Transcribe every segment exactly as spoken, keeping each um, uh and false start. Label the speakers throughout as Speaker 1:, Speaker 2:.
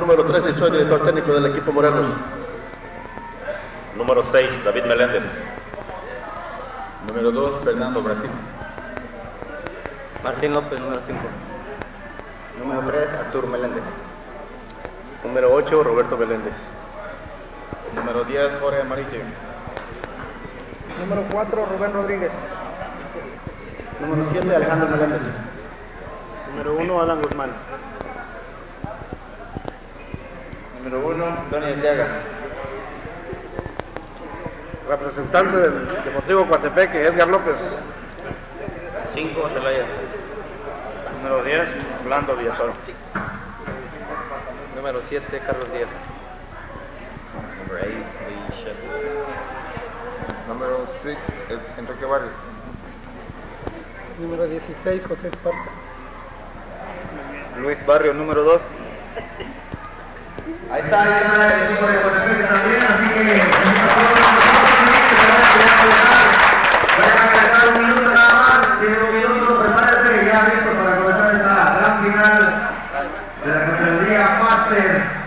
Speaker 1: número trece, soy director técnico del equipo Morelos.
Speaker 2: Número seis, David Meléndez.
Speaker 3: Número dos, Fernando Brasil.
Speaker 4: Martín López, número cinco.
Speaker 5: Número tres, Arturo Meléndez.
Speaker 1: Número ocho, Roberto Meléndez.
Speaker 3: Número diez, Jorge Amarillo.
Speaker 6: Número cuatro, Rubén Rodríguez.
Speaker 5: Número siete, Alejandro Meléndez.
Speaker 1: Número uno, Alan Guzmán.
Speaker 3: Número uno, Tony Atiaga.
Speaker 1: Representante del Deportivo Coatepeque, Edgar López.
Speaker 4: cinco, Celaya.
Speaker 1: Número diez, Orlando Villatoro.
Speaker 4: Número siete, Carlos Díaz.
Speaker 2: Number eight, Lee Sheffield.
Speaker 7: Número seis, Enrique Barrios.
Speaker 6: Número dieciséis, José Esparza.
Speaker 5: Luis Barrio, número dos.
Speaker 8: Ahí está, ahí está el equipo de Coatepeque también, así que vayan a acercar un minuto nada más, tiene un minuto, prepárense ya listo para comenzar esta gran final de la categoría Master.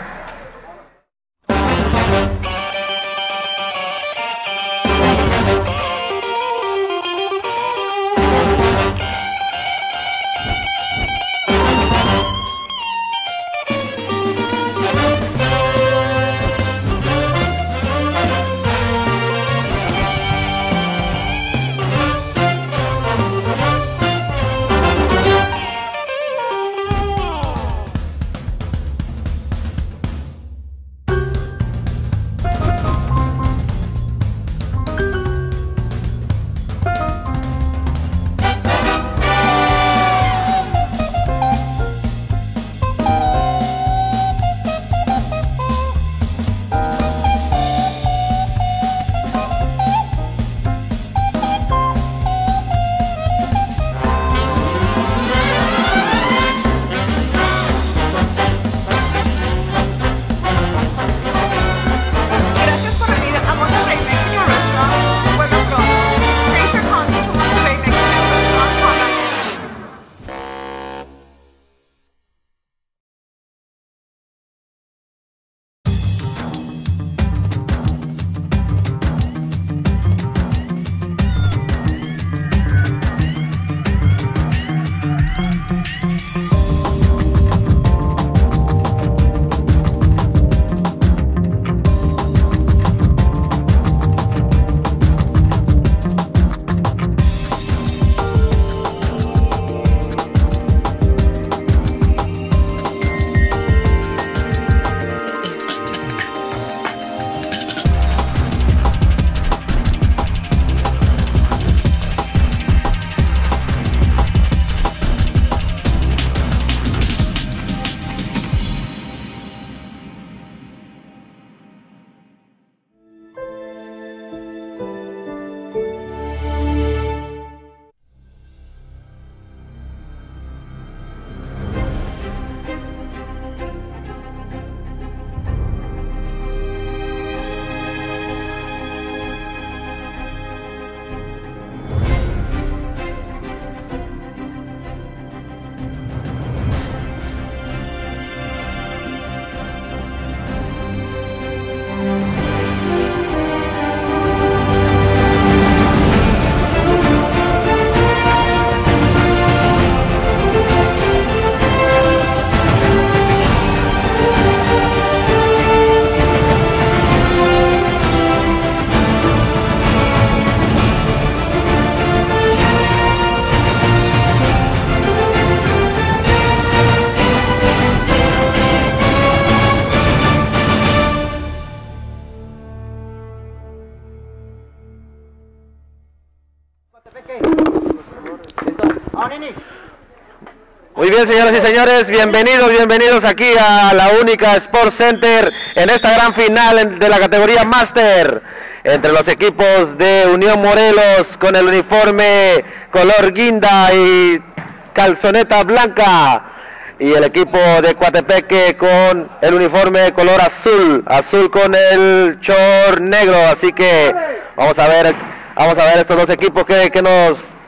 Speaker 9: Muy bien, señoras y señores, bienvenidos, bienvenidos aquí a la única Sports Center en esta gran final de la categoría Master entre los equipos de Unión Morelos con el uniforme color guinda y calzoneta blanca y el equipo de Coatepeque con el uniforme color azul, azul con el short negro. Así que vamos a ver, vamos a ver estos dos equipos que, que nos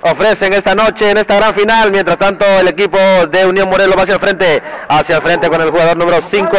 Speaker 9: ofrecen esta noche en esta gran final. Mientras tanto, el equipo de Unión Morelos va hacia el frente, hacia el frente con el jugador número cinco.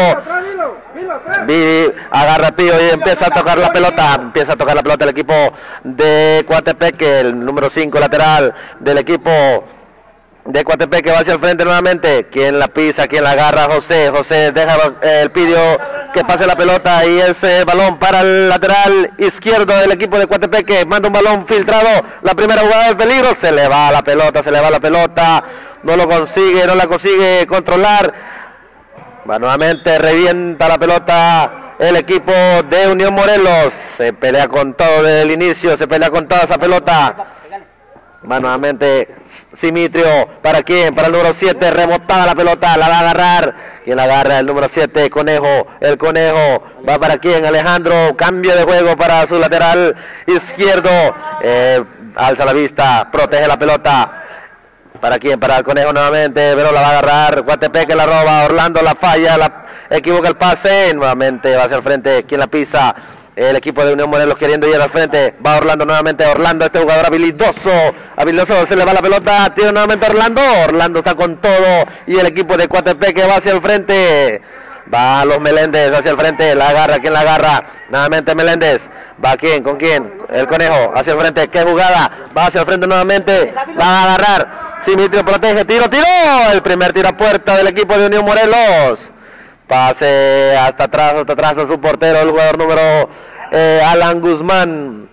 Speaker 9: Agarra el Pío y empieza a tocar la pelota, empieza a tocar la pelota el equipo de Coatepeque, el número cinco lateral del equipo de Coatepeque va hacia el frente nuevamente. Quien la pisa, quien la agarra, José. José deja el Pidio que pase la pelota y ese balón para el lateral izquierdo del equipo de Coatepeque. Manda un balón filtrado. La primera jugada de peligro. Se le va la pelota, se le va la pelota. No lo consigue, no la consigue controlar. Va nuevamente, revienta la pelota el equipo de Unión Morelos. Se pelea con todo desde el inicio, se pelea con toda esa pelota. Va nuevamente Simitrio, ¿para quién? Para el número siete, rebotada la pelota, la va a agarrar. ¿Quién la agarra? El número siete, Conejo, el Conejo. ¿Va para quién? Alejandro, cambio de juego para su lateral izquierdo. Eh, alza la vista, protege la pelota. ¿Para quién? Para el Conejo nuevamente, pero la va a agarrar. Coatepeque la roba, Orlando la falla, la equivoca el pase. Nuevamente va hacia el frente, ¿quién la pisa? El equipo de Unión Morelos queriendo ir al frente. Va Orlando nuevamente. Orlando, este jugador habilidoso. Habilidoso, se le va la pelota. Tira nuevamente Orlando. Orlando está con todo. Y el equipo de Coatepeque va hacia el frente. Va los Meléndez hacia el frente. La agarra. ¿Quién la agarra? Nuevamente Meléndez. ¿Va quién? ¿Con quién? El Conejo hacia el frente. ¿Qué jugada? Va hacia el frente nuevamente. Va a agarrar. Simitrio protege. Tiro, tiro. El primer tiro a puerta del equipo de Unión Morelos. Pase hasta atrás, hasta atrás a su portero, el jugador número eh, Alan Guzmán.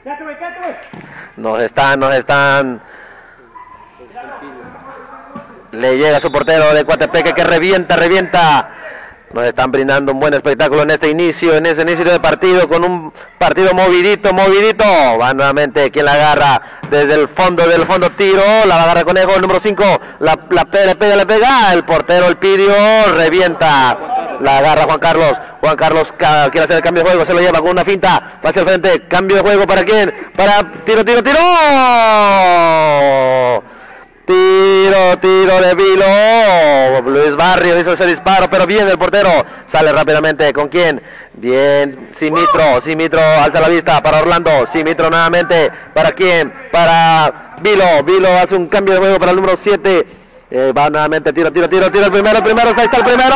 Speaker 9: Nos están, nos están. Le llega a su portero de Coatepeque que revienta, revienta. Nos están brindando un buen espectáculo en este inicio, en ese inicio de partido, con un partido movidito, movidito. Va nuevamente, quien la agarra desde el fondo, del fondo tiro, la va a agarrar Conejo, el número cinco, la, la pega, le pega, le pega, el portero, el Pidio, revienta. La agarra Juan Carlos, Juan Carlos quiere hacer el cambio de juego, se lo lleva con una finta, va hacia el frente, cambio de juego, ¿para quién? Para, tiro, tiro, tiro. Tiro, tiro de Vilo. Luis Barrios hizo ese disparo, pero bien el portero. Sale rápidamente. ¿Con quién? Bien, Simitro. Simitro alza la vista para Orlando. Simitro nuevamente. ¿Para quién? Para Vilo. Vilo hace un cambio de juego para el número siete. Eh, va nuevamente. Tiro, tiro, tiro, tiro. El primero, el primero. Ahí está el primero.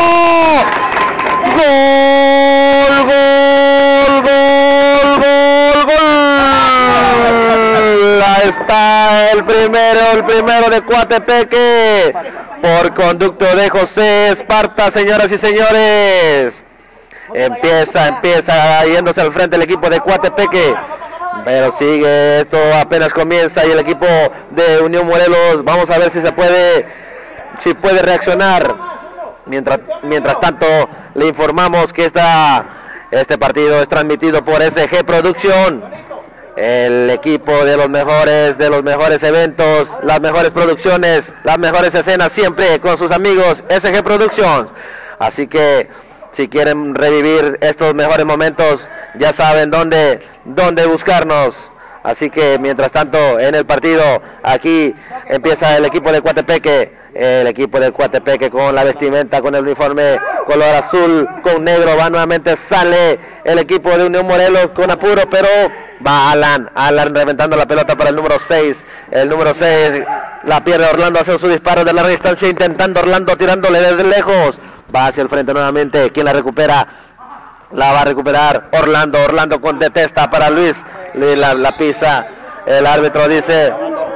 Speaker 9: Gol, gol, gol, gol, gol. Ahí está el primero, el primero de Coatepeque, por conducto de José Esparta, señoras y señores. Empieza, empieza yéndose al frente el equipo de Coatepeque, pero sigue, esto apenas comienza y el equipo de Unión Morelos, vamos a ver si se puede, si puede reaccionar. Mientras, mientras tanto, le informamos que esta, este partido es transmitido por S G Producción. El equipo de los mejores, de los mejores eventos, las mejores producciones, las mejores escenas, siempre con sus amigos S G Productions. Así que si quieren revivir estos mejores momentos, ya saben dónde, dónde buscarnos. Así que mientras tanto, en el partido, aquí empieza el equipo de Coatepeque. El equipo de Coatepeque con la vestimenta, con el uniforme color azul con negro, va nuevamente, sale el equipo de Unión Morelos con apuro, pero va Alan, Alan reventando la pelota para el número seis, el número seis la pierde Orlando, hace su disparo de larga distancia, intentando Orlando tirándole desde lejos, va hacia el frente nuevamente, quien la recupera, la va a recuperar Orlando, Orlando con detesta para Luis, la, la pisa, el árbitro dice...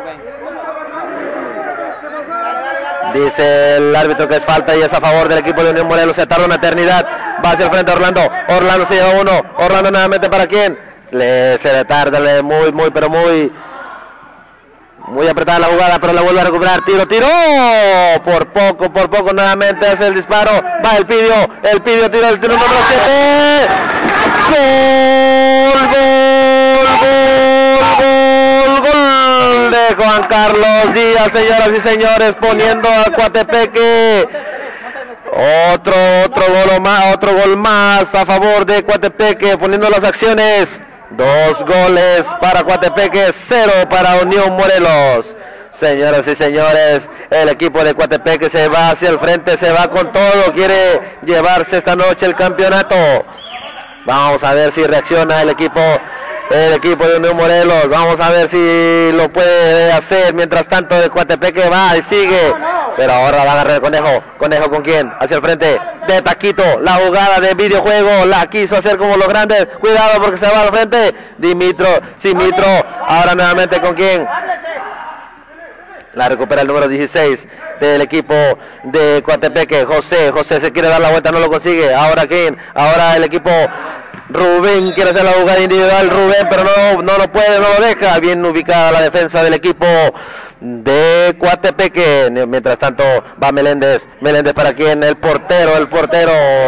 Speaker 9: Dice el árbitro que es falta y es a favor del equipo de Unión Morelos. Se tarda una eternidad. Va hacia el frente Orlando. Orlando se lleva uno. Orlando nuevamente para quién. Le, se le tarda le, muy, muy, pero muy... Muy apretada la jugada, pero la vuelve a recuperar. Tiro, tiro. Por poco, por poco nuevamente hace el disparo. Va el Pidio. El Pidio tira el tiro número siete. Gol, gol, gol, gol, gol de Juan Carlos Díaz, señoras y señores, poniendo a Coatepeque. Otro, otro gol más, otro gol más a favor de Coatepeque, poniendo las acciones. Dos goles para Coatepeque, cero para Unión Morelos. Señoras y señores, el equipo de Coatepeque se va hacia el frente, se va con todo, quiere llevarse esta noche el campeonato. Vamos a ver si reacciona el equipo el equipo de Unión Morelos. Vamos a ver si lo puede hacer. Mientras tanto el Coatepeque va y sigue, pero ahora va a agarrar el Conejo. Conejo con quién, hacia el frente de Taquito, la jugada de videojuego la quiso hacer como los grandes. Cuidado porque se va al frente Dimitro, Simitro, ahora nuevamente con quién. La recupera el número dieciséis del equipo de Coatepeque, José. José se quiere dar la vuelta, no lo consigue. Ahora quién, ahora el equipo Rubén quiere hacer la jugada individual. Rubén, pero no, no lo puede, no lo deja. Bien ubicada la defensa del equipo de Coatepeque. Mientras tanto va Meléndez. Meléndez para quién, el portero, el portero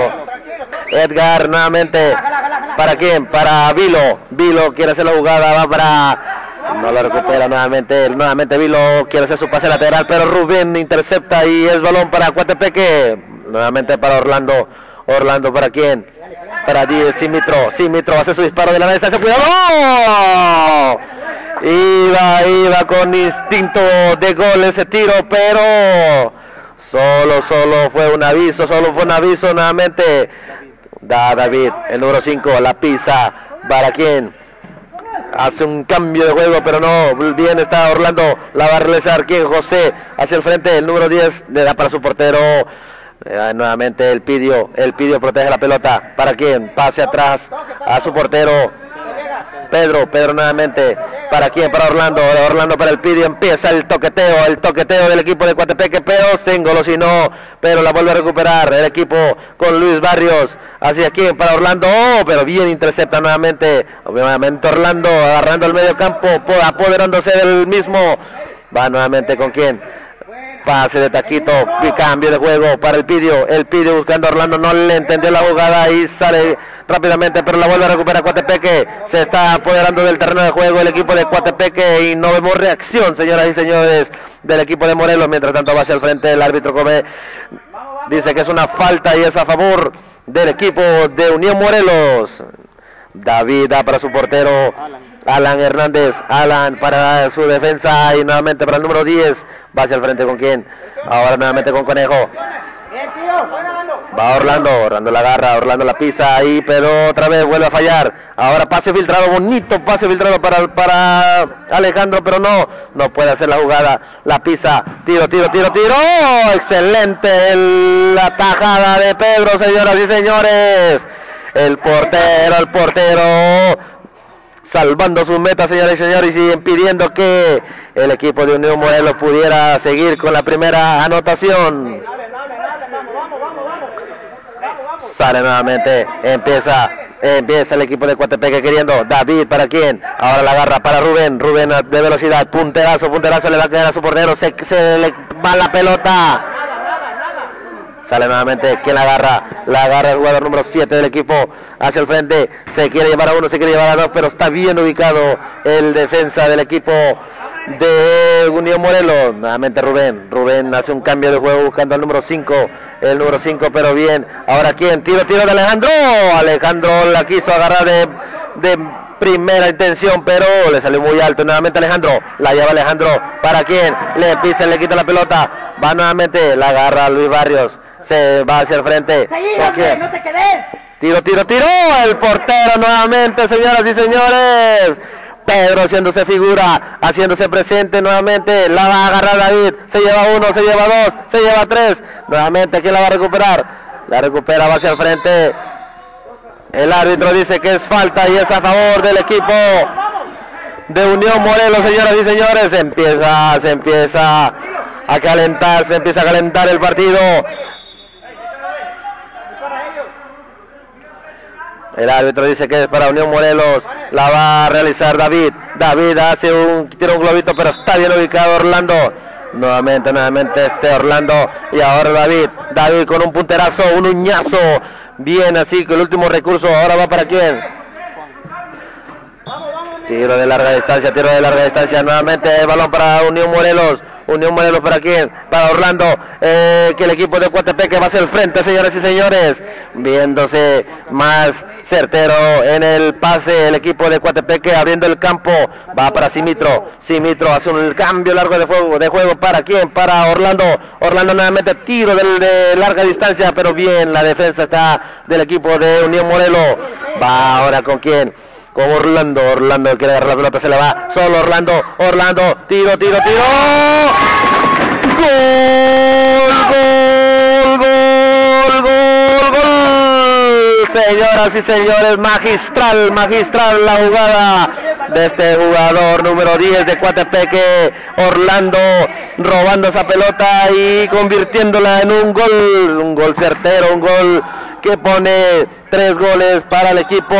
Speaker 9: Edgar nuevamente. ¿Para quién? Para Vilo. Vilo quiere hacer la jugada, va para... No lo recupera nuevamente, nuevamente Vilo quiere hacer su pase lateral, pero Rubén intercepta y es balón para Coatepeque. Nuevamente para Orlando. Orlando para quién? Para diez, Simitro. Simitro hace su disparo de la distancia. ¡Cuidado! Iba, iba con instinto de gol ese tiro, pero solo, solo fue un aviso, solo fue un aviso nuevamente. Da David, el número cinco, la pisa. ¿Para quién? Hace un cambio de juego, pero no, bien está Orlando, la va a realizar quien, José, hacia el frente, el número diez, le da para su portero, eh, nuevamente el Pidio, el Pidio protege la pelota, ¿para quién? Pase atrás a su portero, Pedro, Pedro nuevamente, ¿para quién? Para Orlando, Orlando para el Pidio, empieza el toqueteo, el toqueteo del equipo de Coatepeque, pero se engolosinó, pero la vuelve a recuperar el equipo con Luis Barrios. Hacia quién, para Orlando, oh, pero bien intercepta nuevamente, nuevamente Orlando, agarrando el medio campo, apoderándose del mismo, va nuevamente con quién, pase de Taquito, y cambio de juego para el Pidio, el Pidio buscando a Orlando, no le entendió la jugada y sale rápidamente, pero la vuelve a recuperar Coatepeque, se está apoderando del terreno de juego el equipo de Coatepeque y no vemos reacción, señoras y señores, del equipo de Morelos. Mientras tanto va hacia el frente el árbitro Come, dice que es una falta y es a favor del equipo de Unión Morelos. David da para su portero Alan Hernández, Alan para su defensa y nuevamente para el número diez, va hacia el frente con quién, ahora nuevamente con Conejo, va Orlando, Orlando la agarra, Orlando la pisa ahí, pero otra vez vuelve a fallar, ahora pase filtrado, bonito pase filtrado para, para Alejandro, pero no, no puede hacer la jugada, la pisa, tiro, tiro, tiro, tiro, ¡oh! Excelente el, la tajada de Pedro, señoras y señores, el portero, el portero, salvando sus metas, señoras y señores, y impidiendo que el equipo de Unión Morelos pudiera seguir con la primera anotación. Sale nuevamente, empieza, empieza el equipo de Coatepeque queriendo, David para quién, ahora la agarra para Rubén, Rubén de velocidad, punterazo, punterazo, le va a quedar a su portero, se, se le va la pelota. Sale nuevamente, ¿quién la agarra? La agarra el jugador número siete del equipo hacia el frente, se quiere llevar a uno, se quiere llevar a dos, pero está bien ubicado el defensa del equipo de Unión Morelos. Nuevamente Rubén, Rubén hace un cambio de juego buscando al número cinco, el número cinco, pero bien, ahora ¿quién? Tiro, tiro de Alejandro, Alejandro la quiso agarrar de, de primera intención, pero le salió muy alto, nuevamente Alejandro, la lleva Alejandro, ¿para quién? Le pisa, le quita la pelota, va nuevamente, la agarra Luis Barrios, se va hacia el frente,
Speaker 8: no te quedes.
Speaker 9: Tiro, tiro, tiro, el portero nuevamente, señoras y señores, Pedro haciéndose figura, haciéndose presente nuevamente, la va a agarrar David, se lleva uno, se lleva dos, se lleva tres, nuevamente, ¿quién la va a recuperar? La recupera, va hacia el frente, el árbitro dice que es falta y es a favor del equipo de Unión Morelos, señoras y señores, se empieza, se empieza a calentar, se empieza a calentar el partido. El árbitro dice que es para Unión Morelos, la va a realizar David, David hace un, tira un globito, pero está bien ubicado Orlando, nuevamente, nuevamente este Orlando, y ahora David, David con un punterazo, un uñazo, bien así, con el último recurso, ahora va para quién, tiro de larga distancia, tiro de larga distancia, nuevamente el balón para Unión Morelos, Unión Morelos para quién, para Orlando, eh, que el equipo de Coatepeque va hacia el frente, señores y señores, viéndose más certero en el pase, el equipo de Coatepeque abriendo el campo, va para Simitro, Simitro hace un cambio largo de juego, de juego para quién, para Orlando, Orlando nuevamente tiro de, de larga distancia, pero bien, la defensa está del equipo de Unión Morelos, va ahora con quién, con Orlando. Orlando quiere agarrar la pelota, se le va. Solo Orlando. Orlando. Tiro, tiro, tiro. ¡Gol! ¡Gol! ¡Gol! ¡Gol! ¡Gol! Señoras y señores, magistral, magistral la jugada de este jugador número diez de Coatepeque, Orlando, robando esa pelota y convirtiéndola en un gol, un gol certero, un gol que pone tres goles para el equipo,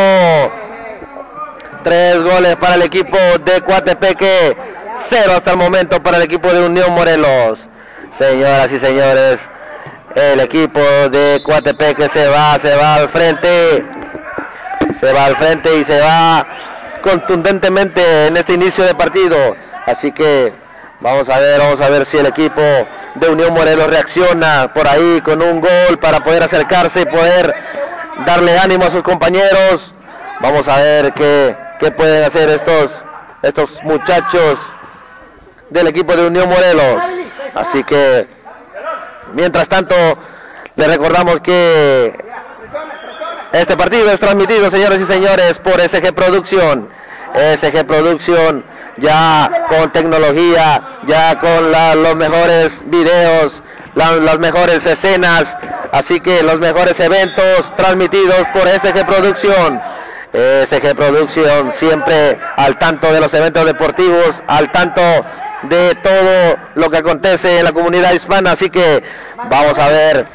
Speaker 9: tres goles para el equipo de Coatepeque, cero hasta el momento para el equipo de Unión Morelos. Señoras y señores, el equipo de Coatepeque se va, se va al frente, se va al frente y se va contundentemente en este inicio de partido. Así que vamos a ver, vamos a ver si el equipo de Unión Morelos reacciona por ahí con un gol para poder acercarse y poder darle ánimo a sus compañeros. Vamos a ver qué, qué pueden hacer estos, estos muchachos del equipo de Unión Morelos. Así que mientras tanto les recordamos que este partido es transmitido, señores y señores, por S G Producción. S G Producción, ya con tecnología, ya con la, los mejores videos, la, las mejores escenas, así que los mejores eventos transmitidos por S G Producción. S G Producción siempre al tanto de los eventos deportivos, al tanto de todo lo que acontece en la comunidad hispana, así que vamos a ver,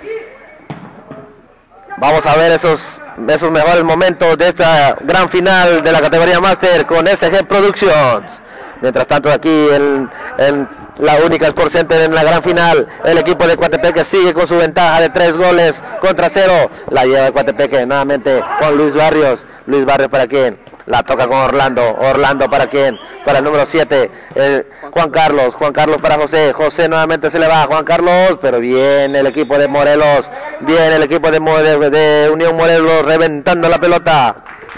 Speaker 9: vamos a ver esos esos mejores momentos de esta gran final de la categoría Master con S G Productions. Mientras tanto aquí en, en la única Sport Center en la gran final, el equipo de Coatepeque sigue con su ventaja de tres goles contra cero. La lleva Coatepeque nuevamente con Luis Barrios. Luis Barrios para quién, la toca con Orlando. Orlando para quién, para el número siete, eh, Juan Carlos. Juan Carlos para José. José nuevamente se le va a Juan Carlos, pero bien el equipo de Morelos, bien el equipo de, de, de Unión Morelos reventando la pelota.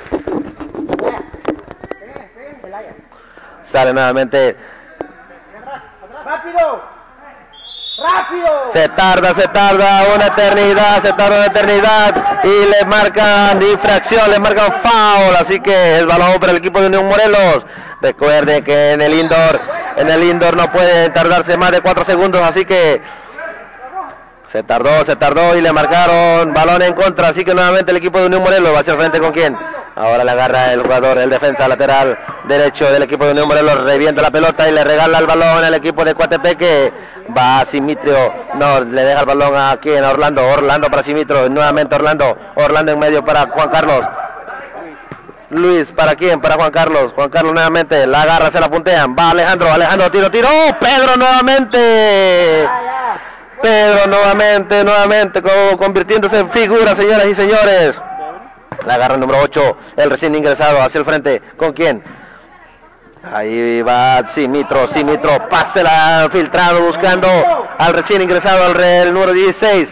Speaker 9: Sale nuevamente.
Speaker 6: ¡Rápido! ¡Rápido!
Speaker 9: Se tarda, se tarda una eternidad, se tarda una eternidad y le marcan infracción, le marcan foul, así que el balón para el equipo de Unión Morelos. Recuerde que en el indoor, en el indoor no puede tardarse más de cuatro segundos, así que se tardó, se tardó y le marcaron balón en contra, así que nuevamente el equipo de Unión Morelos va hacia el frente con quién. Ahora le agarra el jugador, el defensa lateral derecho del equipo de Unión Morelos, revienta la pelota y le regala el balón al equipo de Coatepeque. Va Simitrio, no, le deja el balón a quién, a Orlando, Orlando para Simitrio, nuevamente Orlando, Orlando en medio para Juan Carlos. Luis, ¿para quién? Para Juan Carlos, Juan Carlos nuevamente, la agarra, se la puntean, va Alejandro, Alejandro, tiro, tiro, ¡oh! Pedro nuevamente. Pedro nuevamente, nuevamente, como convirtiéndose en figura, señoras y señores. La agarra el número ocho, el recién ingresado hacia el frente. ¿Con quién? Ahí va Simitro, Simitro, pásela filtrado buscando al recién ingresado, al el número dieciséis.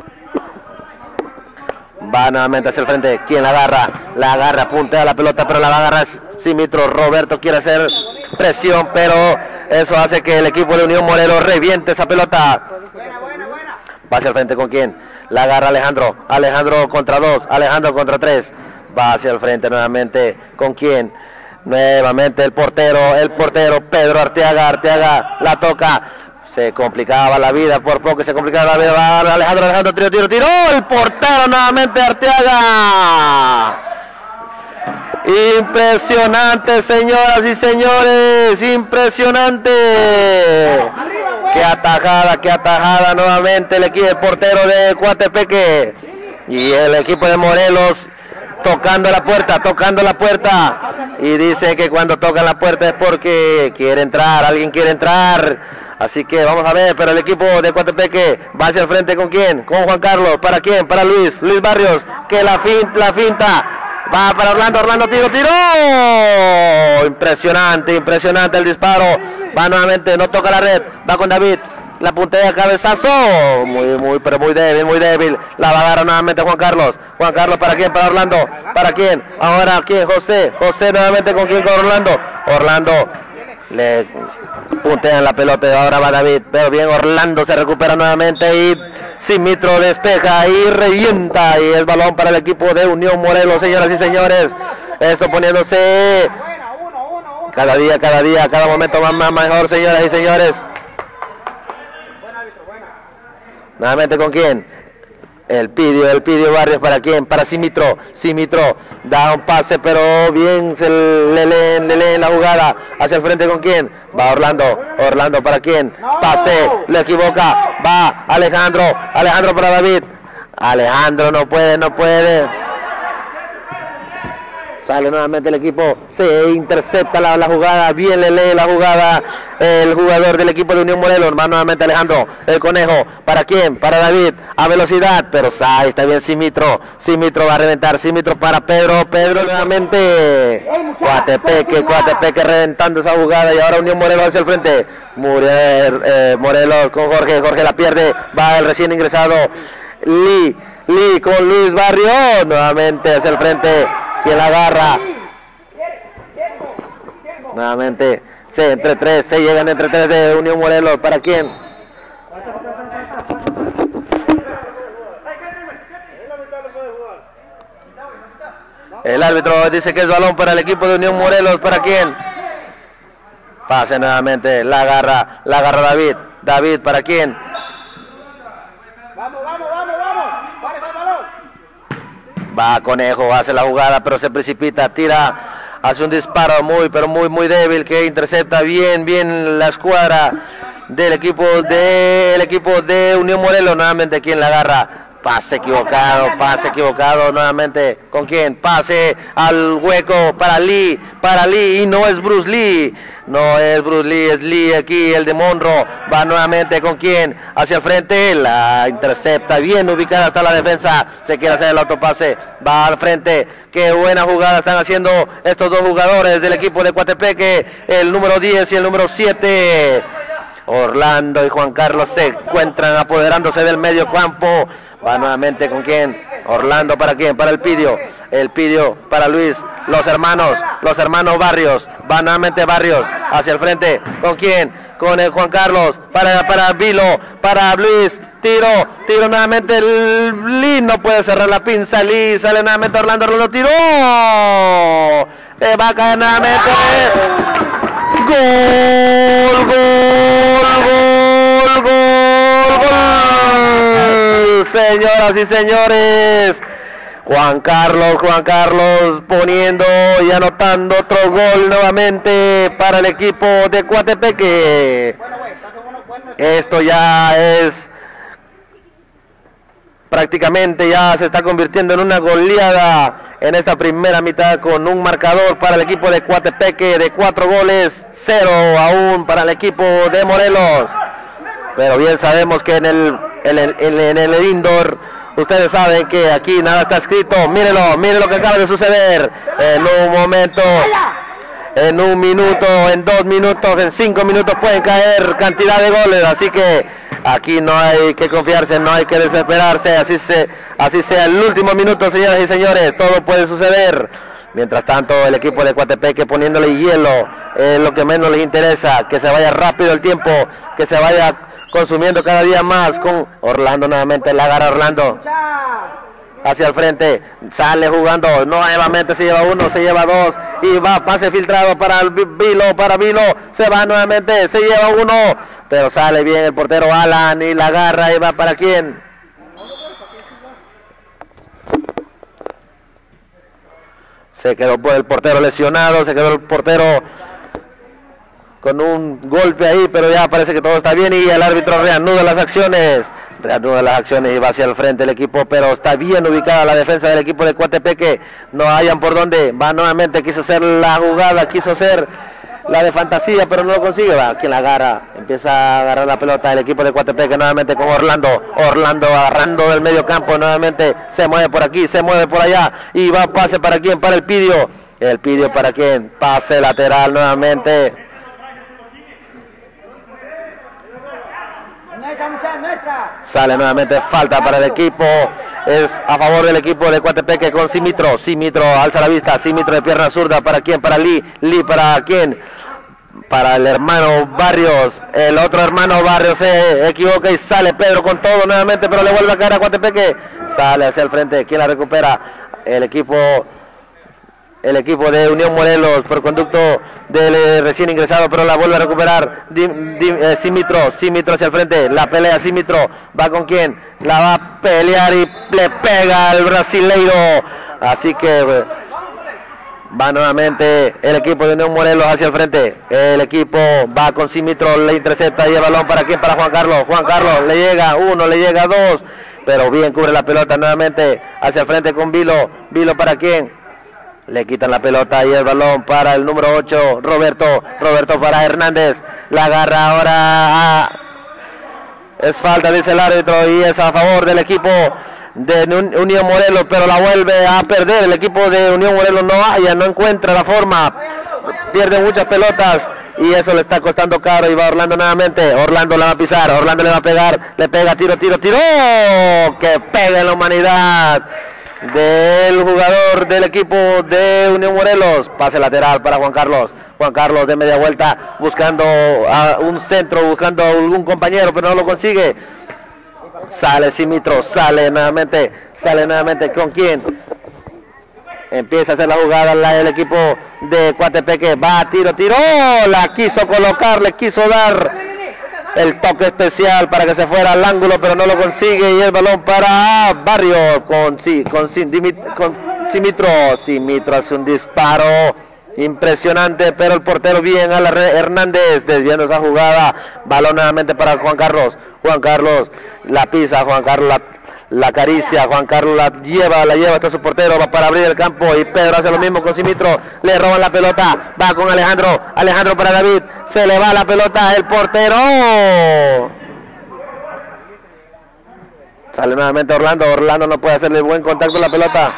Speaker 9: Va nuevamente hacia el frente. ¿Quién la agarra? La agarra, puntea la pelota, pero la va a agarrar Simitro. Roberto quiere hacer presión, pero eso hace que el equipo de Unión Morelos reviente esa pelota. Va hacia el frente con quién, la agarra Alejandro, Alejandro contra dos, Alejandro contra tres, va hacia el frente nuevamente con quién, nuevamente el portero, el portero Pedro Arteaga, Arteaga la toca, se complicaba la vida, por poco se complicaba la vida, va Alejandro, Alejandro, tiro, tiro, tiro, el portero nuevamente Arteaga. Impresionante, señoras y señores, impresionante. Qué atajada, qué atajada nuevamente el equipo, el portero de Coatepeque y el equipo de Morelos tocando la puerta, tocando la puerta y dice que cuando tocan la puerta es porque quiere entrar, alguien quiere entrar, así que vamos a ver, pero el equipo de Coatepeque va hacia el frente con quién, con Juan Carlos, ¿para quién? Para Luis, Luis Barrios, que la finta, la finta. Va para Orlando, Orlando, tiro, tiro. Impresionante, impresionante el disparo. Va nuevamente, no toca la red. Va con David, la puntea, cabezazo. Muy, muy, pero muy débil, muy débil. La va a agarrar nuevamente Juan Carlos. Juan Carlos, ¿para quién? Para Orlando. ¿Para quién? Ahora, ¿quién? José. José nuevamente con quién, con Orlando. Orlando. Le puntean la pelota y ahora va David. Pero bien, Orlando se recupera nuevamente y Simitro despeja y revienta. Y el balón para el equipo de Unión Morelos, señoras y señores. Esto poniéndose cada día, cada día, cada momento más, más mejor, señoras y señores. Nuevamente, ¿con quién? El Pidio, el Pidio Barrios, ¿para quién? Para Simitro, Simitro da un pase, pero bien se le leen, le leen la jugada. Hacia el frente, ¿con quién? Va Orlando, Orlando, ¿para quién? Pase, le equivoca, va Alejandro, Alejandro para David. Alejandro no puede, no puede. Sale nuevamente el equipo, se intercepta la, la jugada, bien le lee la jugada el jugador del equipo de Unión Morelos. Va nuevamente Alejandro, el Conejo, ¿para quién? Para David, a velocidad, pero ahí está bien Simitro, Simitro va a reventar, Simitro para Pedro, Pedro nuevamente, Coatepeque, Coatepeque reventando esa jugada y ahora Unión Morelos hacia el frente, Muriel, eh, Morelos con Jorge, Jorge la pierde, va el recién ingresado, Lee, Lee con Luis Barrio, nuevamente hacia el frente. Quien la agarra nuevamente, se entre tres, se llegan entre tres de Unión Morelos, ¿para quién? El árbitro dice que es balón para el equipo de Unión Morelos, ¿para quién? Pase nuevamente, la agarra, la agarra David, David, ¿para quién?
Speaker 6: Vamos, vamos, vamos, vamos, pareja el balón.
Speaker 9: Va Conejo, hace la jugada, pero se precipita, tira, hace un disparo muy, pero muy, muy débil que intercepta bien, bien la escuadra del equipo de, el equipo de Unión Morelos. Nuevamente, ¿quién la agarra? Pase equivocado, pase equivocado, nuevamente, ¿con quién? Pase al hueco para Lee, para Lee, y no es Bruce Lee, no es Bruce Lee, es Lee aquí, el de Monroe, va nuevamente, ¿con quién? Hacia el frente, la intercepta, bien ubicada hasta la defensa, se quiere hacer el autopase, va al frente, qué buena jugada están haciendo estos dos jugadores del equipo de Coatepeque, el número diez y el número siete, Orlando y Juan Carlos se encuentran apoderándose del medio campo. Va nuevamente, ¿con quién? Orlando, ¿para quién? Para el Pidio, el Pidio para Luis, los hermanos, los hermanos Barrios, va nuevamente Barrios, hacia el frente, ¿con quién? Con el Juan Carlos, para, para Vilo, para Luis, tiro, tiro nuevamente, Lee no puede cerrar la pinza, Lee, sale nuevamente Orlando, Orlando tiró, le va a caer nuevamente, gol, gol, gol, gol, gol, señoras y señores, Juan Carlos, Juan Carlos poniendo y anotando otro gol nuevamente para el equipo de Coatepeque. Esto ya es prácticamente, ya se está convirtiendo en una goleada en esta primera mitad con un marcador para el equipo de Coatepeque de cuatro goles, cero aún para el equipo de Morelos. Pero bien sabemos que en el, en el, en el indoor, ustedes saben que aquí nada está escrito. Mírenlo, miren lo que acaba de suceder. En un momento, en un minuto, en dos minutos, en cinco minutos pueden caer cantidad de goles. Así que aquí no hay que confiarse, no hay que desesperarse. Así, se, así sea el último minuto, señoras y señores, todo puede suceder. Mientras tanto, el equipo de Coatepeque poniéndole hielo, es lo que menos les interesa, que se vaya rápido el tiempo, que se vaya consumiendo cada día más con Orlando nuevamente, la agarra Orlando hacia el frente, sale jugando, nuevamente se lleva uno, se lleva dos y va, pase filtrado para el Vilo, para Vilo, se va nuevamente, se lleva uno, pero sale bien el portero Alan y la agarra y va para quién. Se quedó por el portero lesionado, se quedó el portero con un golpe ahí, pero ya parece que todo está bien y el árbitro reanuda las acciones, reanuda las acciones y va hacia el frente el equipo, pero está bien ubicada la defensa del equipo de Coatepeque, no hayan por dónde, va nuevamente, quiso hacer la jugada, quiso hacer la de fantasía, pero no lo consigue, va, quien la agarra, empieza a agarrar la pelota el equipo de Coatepeque nuevamente con Orlando, Orlando agarrando del medio campo, nuevamente se mueve por aquí, se mueve por allá y va pase para quién, para el Pidio, el Pidio para quién, pase lateral nuevamente. Sale nuevamente, falta para el equipo, es a favor del equipo de Coatepeque con Simitro, Simitro alza la vista, Simitro de pierna zurda, ¿para quién? Para Lee, Lee para quién? Para el hermano Barrios, el otro hermano Barrios se equivoca y sale Pedro con todo nuevamente, pero le vuelve a caer a Coatepeque, sale hacia el frente, ¿quién la recupera? El equipo el equipo de Unión Morelos por conducto del eh, recién ingresado, pero la vuelve a recuperar Dim, Dim, eh, Simitro, Simitro hacia el frente, la pelea Simitro, va con quién, la va a pelear y le pega al brasileiro, así que eh, va nuevamente el equipo de Unión Morelos hacia el frente, el equipo va con Simitro, le intercepta y el balón para quién, para Juan Carlos, Juan Carlos le llega uno, le llega dos, pero bien cubre la pelota nuevamente hacia el frente con Vilo, Vilo para quién, le quitan la pelota y el balón para el número ocho, Roberto, Roberto para Hernández, la agarra ahora a... es falta, dice el árbitro, y es a favor del equipo de Unión Morelos, pero la vuelve a perder, el equipo de Unión Morelos no haya, no encuentra la forma, pierde muchas pelotas, y eso le está costando caro, y va Orlando nuevamente, Orlando la va a pisar, Orlando le va a pegar, le pega, tiro, tiro, tiro, que pega en la humanidad del jugador del equipo de Unión Morelos, pase lateral para Juan Carlos, Juan Carlos de media vuelta, buscando a un centro, buscando a algún compañero, pero no lo consigue, sale Simitro, sale nuevamente, sale nuevamente, ¿con quién? Empieza a hacer la jugada la, el equipo de Coatepeque, va, tiro, tiro, la quiso colocar, le quiso dar el toque especial para que se fuera al ángulo, pero no lo consigue, y el balón para Barrio con, sí, con, con Simitro, Simitro hace un disparo impresionante, pero el portero bien, a la Hernández desviando esa jugada, balón nuevamente para Juan Carlos, Juan Carlos la pisa, Juan Carlos la, la acaricia, Juan Carlos la lleva, la lleva hasta su portero, va para abrir el campo, y Pedro hace lo mismo con Simitro, le roban la pelota, va con Alejandro, Alejandro para David, se le va la pelota, el portero, sale nuevamente Orlando, Orlando no puede hacerle buen contacto con la pelota.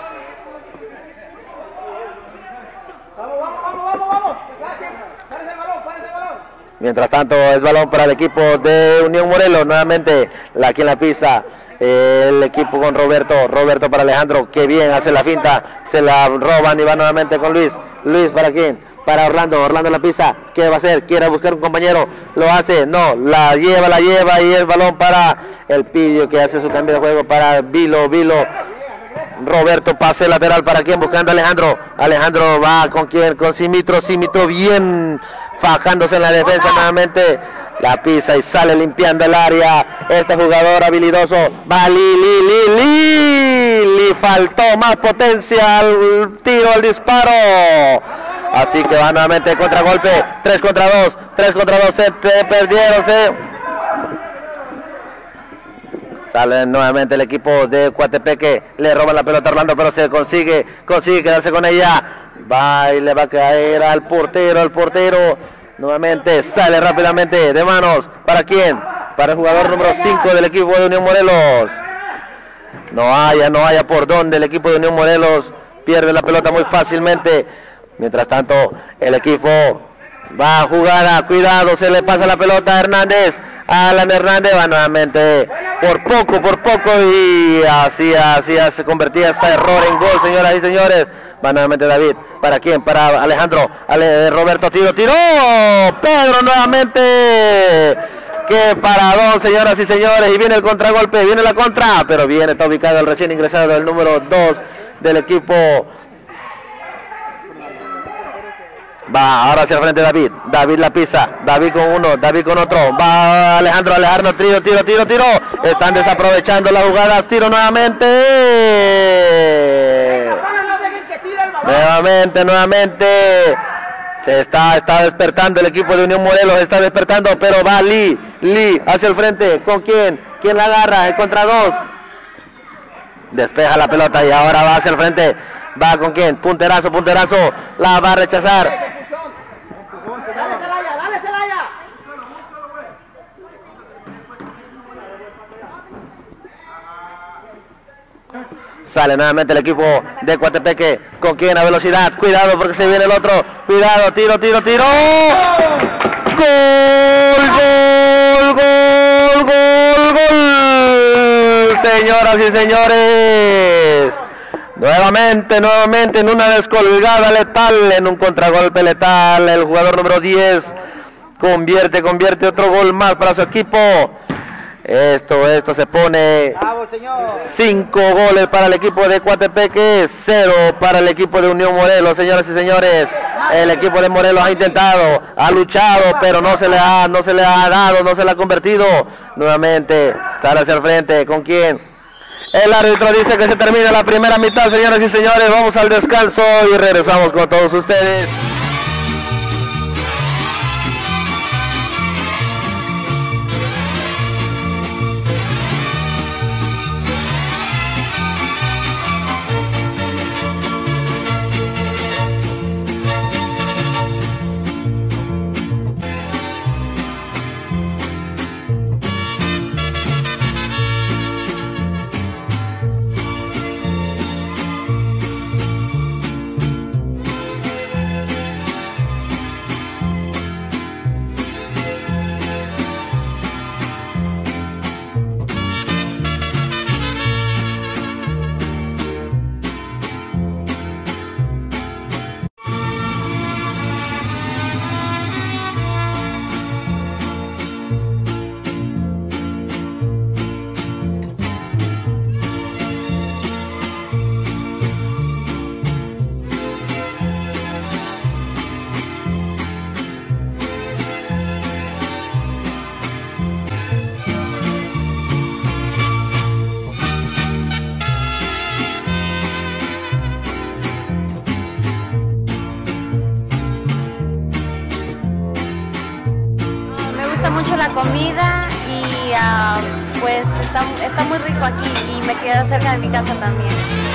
Speaker 9: Mientras tanto es balón para el equipo de Unión Morelos, nuevamente la quien la pisa, el equipo con Roberto, Roberto para Alejandro, que bien hace la finta, se la roban y va nuevamente con Luis, Luis para quién, para Orlando, Orlando la pisa, ¿qué va a hacer? Quiere buscar un compañero, lo hace, no, la lleva, la lleva, y el balón para el Pidio, que hace su cambio de juego para Vilo, Vilo, Roberto, pase lateral para quien, buscando a Alejandro, Alejandro va con quien, con Simitro, Simitro bien fajándose en la defensa nuevamente, la pisa y sale limpiando el área, este jugador habilidoso, va Li, Li, Li, Li, Li, faltó más potencia al tiro, al disparo, así que va nuevamente contragolpe, tres contra dos, tres contra dos, se perdieron, se... sale nuevamente el equipo de Coatepeque, le roban la pelota a Orlando, pero se consigue, consigue quedarse con ella, va y le va a caer al portero, al portero, nuevamente sale rápidamente de manos, ¿para quién? Para el jugador número cinco del equipo de Unión Morelos, no haya, no haya por dónde, el equipo de Unión Morelos pierde la pelota muy fácilmente, mientras tanto el equipo va a jugar a cuidado, se le pasa la pelota a Hernández, Alan Hernández va nuevamente por poco, por poco, y así, así se convertía ese error en gol, señoras y señores. Va nuevamente David, ¿para quién? Para Alejandro, Ale, Roberto, tiro, tiro, Pedro nuevamente, qué paradón, señoras y señores, y viene el contragolpe, viene la contra, pero viene, está ubicado el recién ingresado, el número dos del equipo. Va ahora hacia el frente David, David la pisa, David con uno, David con otro, va Alejandro, Alejandro, tiro, tiro, tiro, tiro, están desaprovechando las jugadas, tiro nuevamente, nuevamente, nuevamente, se está, está despertando el equipo de Unión Morelos, está despertando, pero va Lee, Lee hacia el frente, ¿con quién? ¿Quién la agarra? El contra dos, despeja la pelota y ahora va hacia el frente, va con quién, punterazo, punterazo, la va a rechazar.
Speaker 6: Dale, Celaya, dale, Celaya.
Speaker 9: Sale nuevamente el equipo de Coatepeque, con quien a velocidad, cuidado porque se viene el otro, cuidado, tiro, tiro, tiro, gol, gol, gol, gol, gol, señoras y señores. Nuevamente, nuevamente en una descolgada letal, en un contragolpe letal, el jugador número diez convierte, convierte otro gol más para su equipo. Esto, esto se pone cinco goles para el equipo de Coatepeque, cero para el equipo de Unión Morelos, señoras y señores. El equipo de Morelos ha intentado, ha luchado, pero no se le ha, no se le ha dado, no se le ha convertido. Nuevamente sale hacia el frente. ¿Con quién? El árbitro dice que se termina la primera mitad, señoras y señores. Vamos al descanso y regresamos con todos ustedes.
Speaker 10: Mucho la comida y uh, pues está, está muy rico aquí y me queda cerca de mi casa también.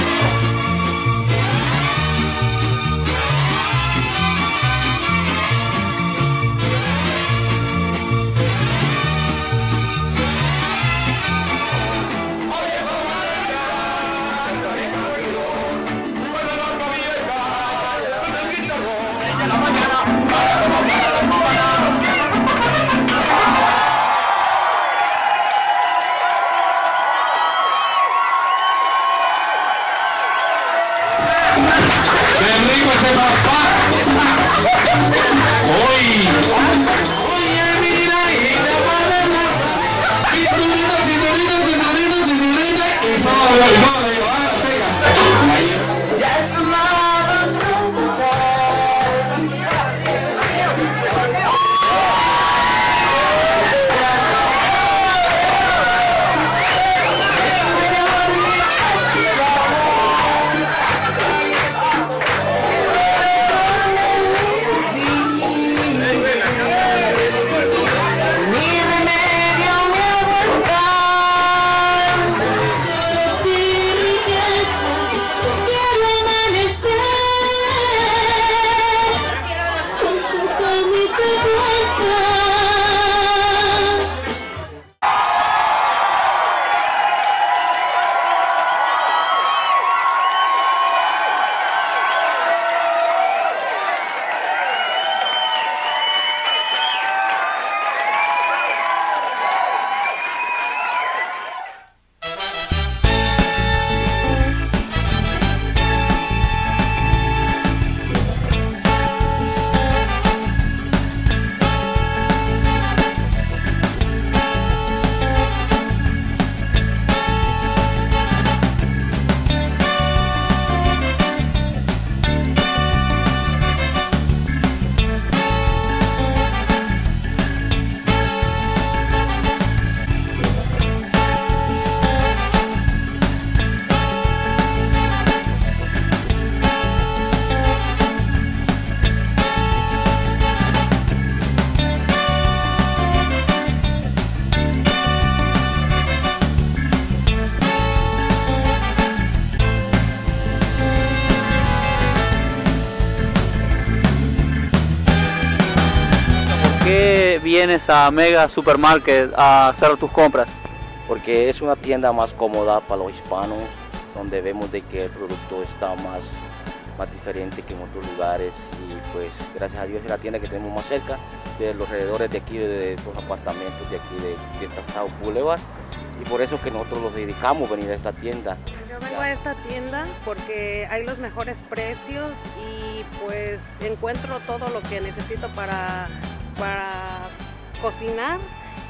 Speaker 4: qué vienes a Mega Supermarket a hacer tus compras?
Speaker 11: Porque es una tienda más cómoda para los hispanos, donde vemos de que el producto está más, más diferente que en otros lugares, y pues gracias a Dios es la tienda que tenemos más cerca de los alrededores de aquí, de los apartamentos de aquí de, de South Boulevard, y por eso que nosotros nos dedicamos a venir a esta tienda.
Speaker 12: Yo vengo a esta tienda porque hay los mejores precios y pues encuentro todo lo que necesito para, para cocinar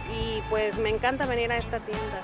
Speaker 12: y pues me encanta venir a esta tienda.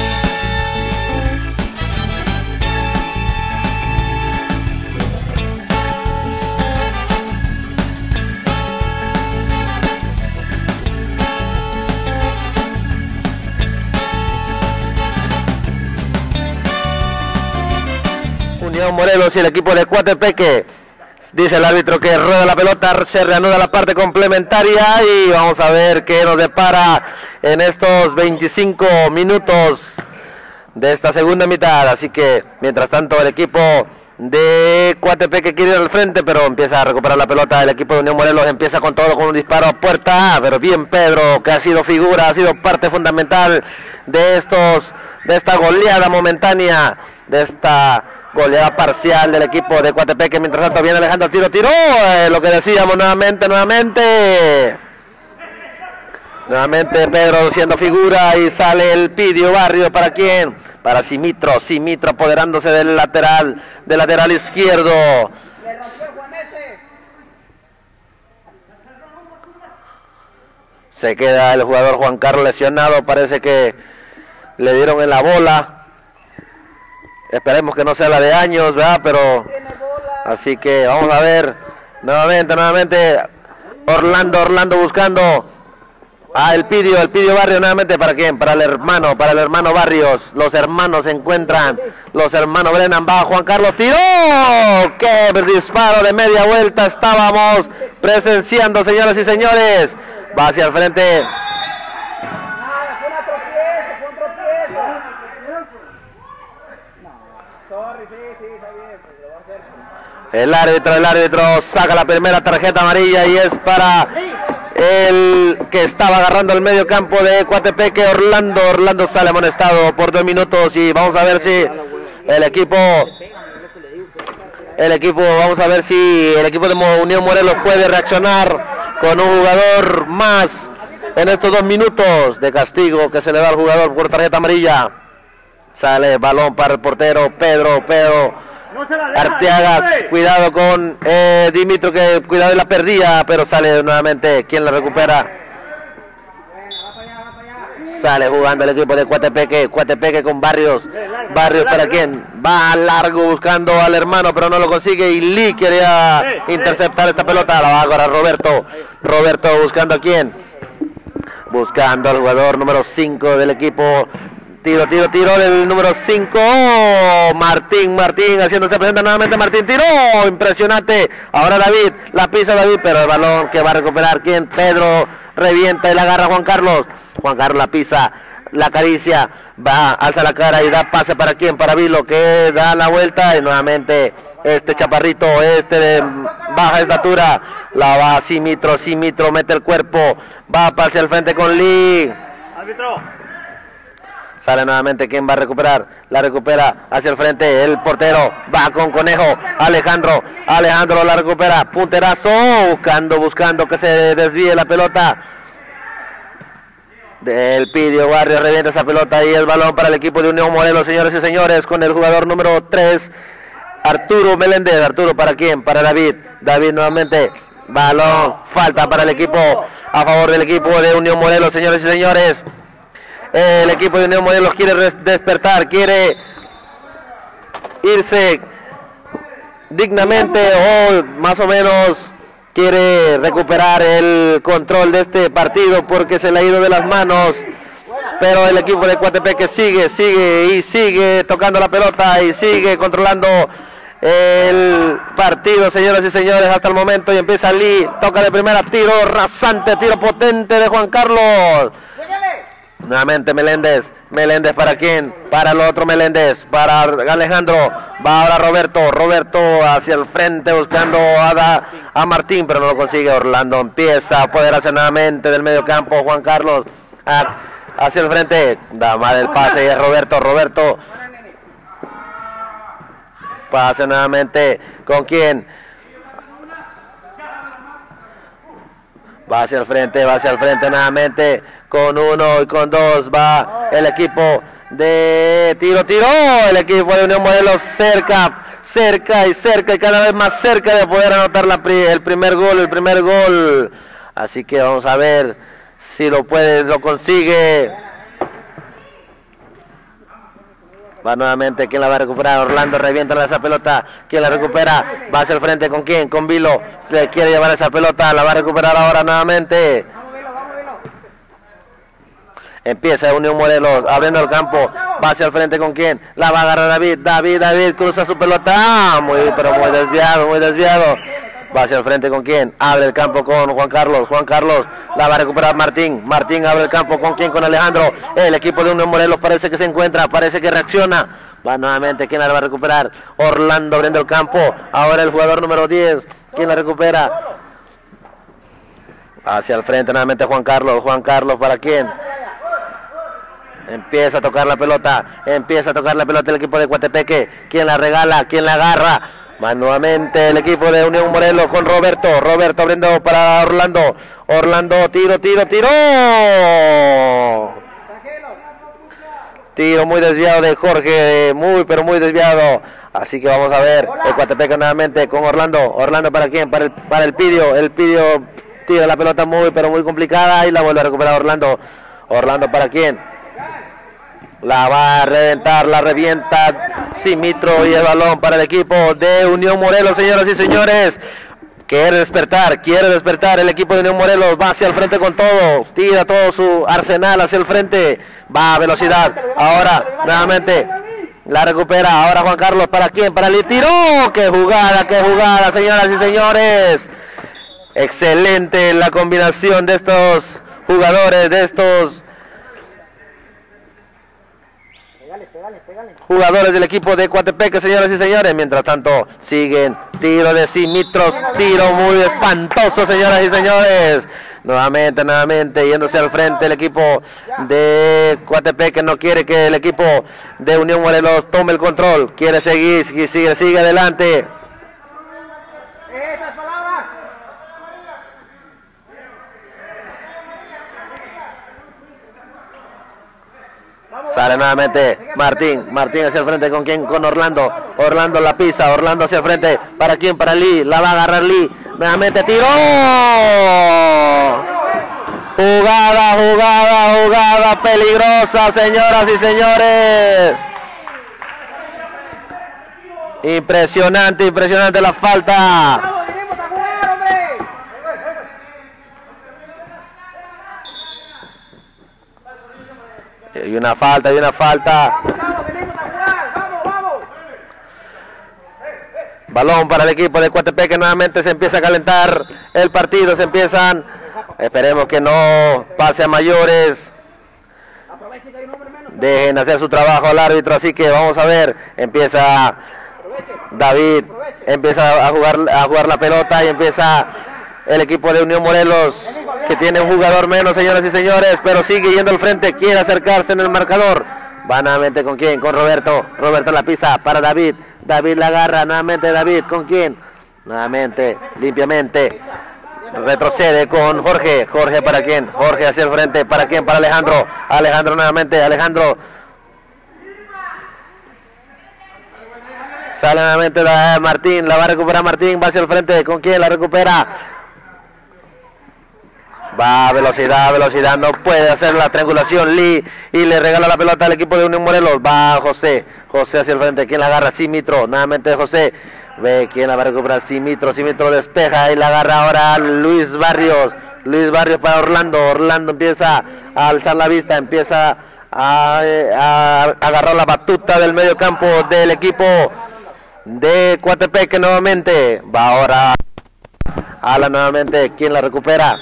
Speaker 9: Unión Morelos y el equipo de Coatepeque. Dice el árbitro que rueda la pelota, se reanuda la parte complementaria y vamos a ver qué nos depara en estos veinticinco minutos de esta segunda mitad. Así que mientras tanto el equipo de Coatepeque quiere ir al frente, pero empieza a recuperar la pelota. El equipo de Unión Morelos empieza con todo, con un disparo a puerta, pero bien Pedro, que ha sido figura, ha sido parte fundamental de estos, de esta goleada momentánea, de esta goleada parcial del equipo de Coatepeque. Mientras tanto viene Alejandro, tiro, tiro, eh, lo que decíamos nuevamente, nuevamente. Nuevamente Pedro siendo figura y sale el Pidio Barrio. ¿Para quién? Para Simitro, Simitro apoderándose del lateral, del lateral izquierdo. Se queda el jugador Juan Carlos lesionado, parece que le dieron en la bola. Esperemos que no sea la de años, ¿verdad? Pero así que vamos a ver nuevamente, nuevamente Orlando, Orlando buscando a el Pidio, el Pidio Barrio nuevamente. ¿Para quién? Para el hermano, para el hermano Barrios. Los hermanos se encuentran, los hermanos Brennan. Va Juan Carlos, tiró. ¡Qué disparo de media vuelta estábamos presenciando, señoras y señores! Va hacia el frente. El árbitro, el árbitro saca la primera tarjeta amarilla y es para el que estaba agarrando el medio campo de Coatepeque, Orlando. Orlando sale amonestado por dos minutos y vamos a ver si el equipo, el equipo, vamos a ver si el equipo de Unión Morelos puede reaccionar con un jugador más en estos dos minutos de castigo que se le da al jugador por tarjeta amarilla. Sale balón para el portero Pedro, Pedro. Arteagas, cuidado con eh, Dimitro, que cuidado de la perdida, pero sale nuevamente. ¿Quién la recupera? Sale jugando el equipo de Coatepeque, Coatepeque con Barrios. Barrios para quién? Va largo buscando al hermano, pero no lo consigue. Y Lee quería interceptar esta pelota. La va ahora Roberto. Roberto buscando a quién? Buscando al jugador número cinco del equipo. Tiro, tiro, tiro del número cinco. Oh, Martín, Martín haciéndose presente nuevamente. Martín tiró. Impresionante. Ahora David. La pisa David, pero el balón que va a recuperar quién? Pedro revienta y la agarra Juan Carlos. Juan Carlos la pisa, la acaricia. Va, alza la cara y da pase para quién? Para Vilo, que da la vuelta y nuevamente este chaparrito, este de baja estatura. La va Simitro, Simitro mete el cuerpo. Va hacia el frente con Lee. Árbitro. Sale nuevamente, ¿quién va a recuperar? La recupera hacia el frente, el portero va con Conejo, Alejandro, Alejandro la recupera, punterazo, buscando, buscando que se desvíe la pelota. Del Pidio Barrio revienta esa pelota y el balón para el equipo de Unión Morelos, señores y señores, con el jugador número tres, Arturo Meléndez. Arturo, ¿para quién? Para David, David nuevamente, balón, falta para el equipo, a favor del equipo de Unión Morelos, señores y señores. El equipo de Unión Morelos quiere despertar, quiere irse dignamente o más o menos quiere recuperar el control de este partido porque se le ha ido de las manos. Pero el equipo de Coatepeque sigue, sigue y sigue tocando la pelota y sigue controlando el partido, señoras y señores, hasta el momento. Y empieza Lee, toca de primera, tiro rasante, tiro potente de Juan Carlos. Nuevamente Meléndez, Meléndez para quién, para el otro Meléndez, para Alejandro, va ahora Roberto, Roberto hacia el frente buscando a, da, a Martín, pero no lo consigue. Orlando empieza a apoderarse nuevamente del medio campo, Juan Carlos a, hacia el frente, da mal el pase y es Roberto, Roberto pase nuevamente, ¿con quién? Va hacia el frente, va hacia el frente nuevamente, con uno y con dos va el equipo de tiro, tiro, el equipo de Unión Morelos cerca, cerca y cerca y cada vez más cerca de poder anotar la, el primer gol, el primer gol. Así que vamos a ver Si lo puede, lo consigue. Va nuevamente, ¿quién la va a recuperar? Orlando revienta esa pelota. ¿Quién la recupera? Va hacia el frente, ¿con quién? Con Vilo. Se quiere llevar esa pelota, la va a recuperar ahora nuevamente. Empieza Unión Morelos, abriendo el campo. Va hacia el frente, ¿con quién? La va a agarrar David. David, David, cruza su pelota. Ah, muy, pero muy desviado, muy desviado. Va hacia el frente, ¿con quién? Abre el campo con Juan Carlos. Juan Carlos la va a recuperar Martín. Martín abre el campo, ¿con quién? Con Alejandro. El equipo de Unión Morelos parece que se encuentra, parece que reacciona. Va nuevamente, ¿quién la va a recuperar? Orlando abriendo el campo. Ahora el jugador número diez. ¿Quién la recupera? Hacia el frente nuevamente Juan Carlos. Juan Carlos, ¿para quién? Empieza a tocar la pelota. Empieza a tocar la pelota el equipo de Coatepeque. ¿Quién la regala? ¿Quién la agarra? Va nuevamente el equipo de Unión Morelos con Roberto. Roberto abriendo para Orlando. Orlando, tiro, tiro, tiro. Tiro muy desviado de Jorge. Muy, pero muy desviado. Así que vamos a ver. El Coatepeque nuevamente con Orlando. Orlando, ¿para quién? Para el, para el Pidio. El Pidio tira la pelota muy, pero muy complicada. Y la vuelve a recuperar Orlando. Orlando, ¿para quién? La va a reventar, la revienta Simitro y el balón para el equipo de Unión Morelos, señoras y señores. Quiere despertar, quiere despertar el equipo de Unión Morelos, va hacia el frente con todo, tira todo su arsenal hacia el frente, va a velocidad, ahora nuevamente la recupera, ahora Juan Carlos, ¿para quién? Para el tiro, qué jugada, qué jugada, señoras y señores. Excelente la combinación de estos jugadores, de estos jugadores del equipo de Coatepeque, señoras y señores. Mientras tanto siguen tiro de Simitros, tiro muy espantoso, señoras y señores. Nuevamente, nuevamente yéndose al frente el equipo de Coatepeque. No quiere que el equipo de Unión Morelos tome el control, quiere seguir, sigue, sigue adelante. Sale nuevamente Martín, Martín hacia el frente, ¿con quién? Con Orlando, Orlando la pisa, Orlando hacia el frente, ¿para quién? Para Lee, la va a agarrar Lee, nuevamente tiró, jugada, jugada, jugada peligrosa, señoras y señores, impresionante, impresionante la falta. Y una falta, y una falta. Balón para el equipo de Coatepeque, nuevamente se empieza a calentar el partido, se empiezan, esperemos que no pase a mayores, dejen hacer su trabajo al árbitro, así que vamos a ver, empieza David, empieza a jugar, a jugar la pelota y empieza el equipo de Unión Morelos, que tiene un jugador menos, señoras y señores, pero sigue yendo al frente, quiere acercarse en el marcador. Va nuevamente ¿con quién? Con Roberto. Roberto la pisa para David. David la agarra, nuevamente David, ¿con quién? Nuevamente, limpiamente. Retrocede con Jorge. Jorge ¿para quién? Jorge hacia el frente, ¿para quién? Para Alejandro. Alejandro nuevamente, Alejandro. Sale nuevamente la, Martín, la va a recuperar Martín, va hacia el frente, ¿con quién la recupera? Va a velocidad, velocidad, no puede hacer la triangulación Lee y le regala la pelota al equipo de Unión Morelos. Va José, José hacia el frente, ¿quién la agarra? Simitro, nuevamente José, ve quién la va a recuperar, Simitro, Simitro despeja y la agarra ahora Luis Barrios, Luis Barrios para Orlando, Orlando empieza a alzar la vista, empieza a, a, a agarrar la batuta del medio campo del equipo de Coatepeque nuevamente, va ahora Ala nuevamente, ¿quién la recupera?